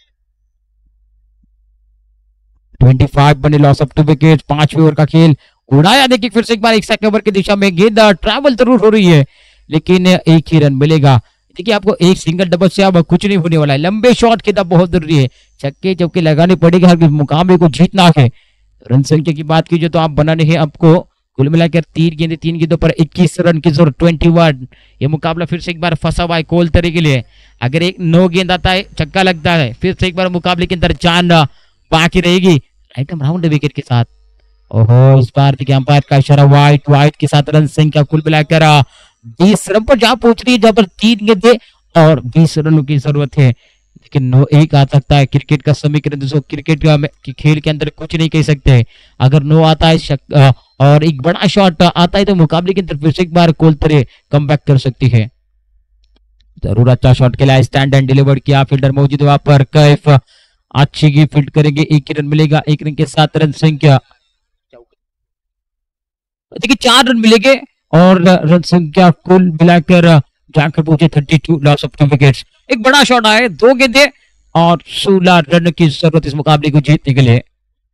पच्चीस बने लॉस ऑफ टू विकेट। पांचवें ओवर का खेल उड़ाया, देखिए फिर से एक बार एक सेकंड ओवर की दिशा में गेंद ट्रैवल जरूर हो रही है लेकिन एक ही रन मिलेगा। देखिए आपको एक सिंगल डबल से अब कुछ नहीं होने वाला है, लंबे शॉट के तब बहुत जरूरी है, छक्के चौके लगाने पड़ेंगे हर मुकाबले को जीतना है। रन संख्या की बात कीजिए तो आप बनाने हैं आपको कुल मिलाकर तीन गेंदे तीन गेंदों पर इक्कीस रन की जरूरत, इक्कीस। ये मुकाबला फिर से एक बार फंसा हुआ है कोल तरी के लिए। अगर एक नौ गेंद आता है छक्का लगता है, फिर से एक बार मुकाबले के अंदर जान बाकी रहेगी राइट राउंड विकेट के साथ। ओहो इस बार देखिए अंपायर का इशारा वाइट वाइट के साथ रन संख्या कुल मिलाकर बीस रन पर जहां पहुंच रही है, जहां पर तीन गेंदे और बीस रनों की जरूरत है। लेकिन नो एक आ सकता है, क्रिकेट का समीकरण दोस्तों, क्रिकेट का खेल के अंदर कुछ नहीं कह सकते। अगर नो आता है और एक बड़ा शॉट आता है तो मुकाबले की तरफ फिर से एक बार कोलतरे कम बैक कर सकती है। जरूर अच्छा शॉट खेला, स्टैंड एंड डिलीवर किया, फील्डर मौजूद वहां पर, कैफ अच्छी की फील्ड करेंगे, एक रन मिलेगा, एक रन के साथ रन संख्या देखिए चार रन मिलेंगे और रन संख्या कुल मिलाकर जाकर पहुंचे thirty two, loss of two wickets. एक बड़ा शॉट आए, दो गेंदे और सोलह रन की जरूरत इस मुकाबले को जीतने के लिए।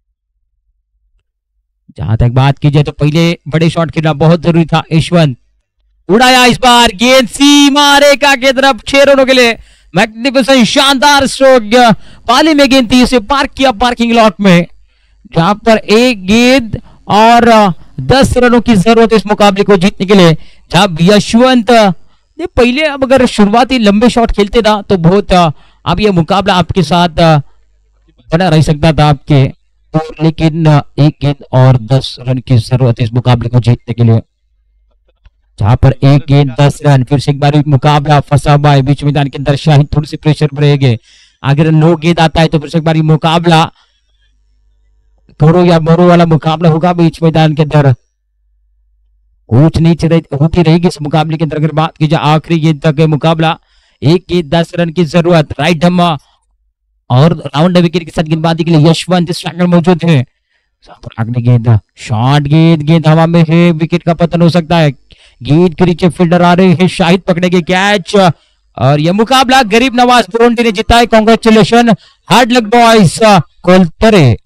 जहां तक बात की जाए तो पहले बड़े शॉट खेलना बहुत जरूरी था। यशवंत उड़ाया इस बार, गेंद सीमा रेखा की तरफ, छह रनों के लिए मैग्निफिसेंट शानदार स्ट्रोक, पाली में गेंद थी, इसे पार्क किया पार्किंग लॉट में, जहां पर एक गेंद और दस रनों की जरूरत इस मुकाबले को जीतने के लिए। जब यशवंत ने पहले अब अगर शुरुआती लंबे शॉट खेलते ना तो बहुत अब यह मुकाबला आपके साथ बना रह सकता था आपके, तो लेकिन एक गेंद और दस रन की जरूरत इस मुकाबले को जीतने के लिए। जहां पर एक गेंद दस रन, फिर से एक बार मुकाबला फंसा हुआ है बीच मैदान के अंदर, शाहिद थोड़ी सी प्रेशर पर रहेंगे। अगर नो गेंद आता है तो फिर से एक बार मुकाबला करो या मरो वाला मुकाबला होगा बीच मैदान के अंदर, ऊंच नीच होती रहेगी इस मुकाबले के अंदर। अगर बात की जाए आखिरी गेंद तक मुकाबला, एक गेंद दस रन की जरूरत, राइट हम और राउंड विकेट के साथ गेंदबाजी के लिए यशवंत स्ट्राइकर मौजूद है। अगली गेंद शॉर्ट गेंद, गेंद हवा में है, विकेट का पतन हो सकता है, गेंद के नीचे फील्डर आ रहे हैं, शाहिद पकड़ेंगे कैच और यह मुकाबला गरीब नवाज टोरंटो ने जीता है। Congratulation, hard luck boys कोलतरे।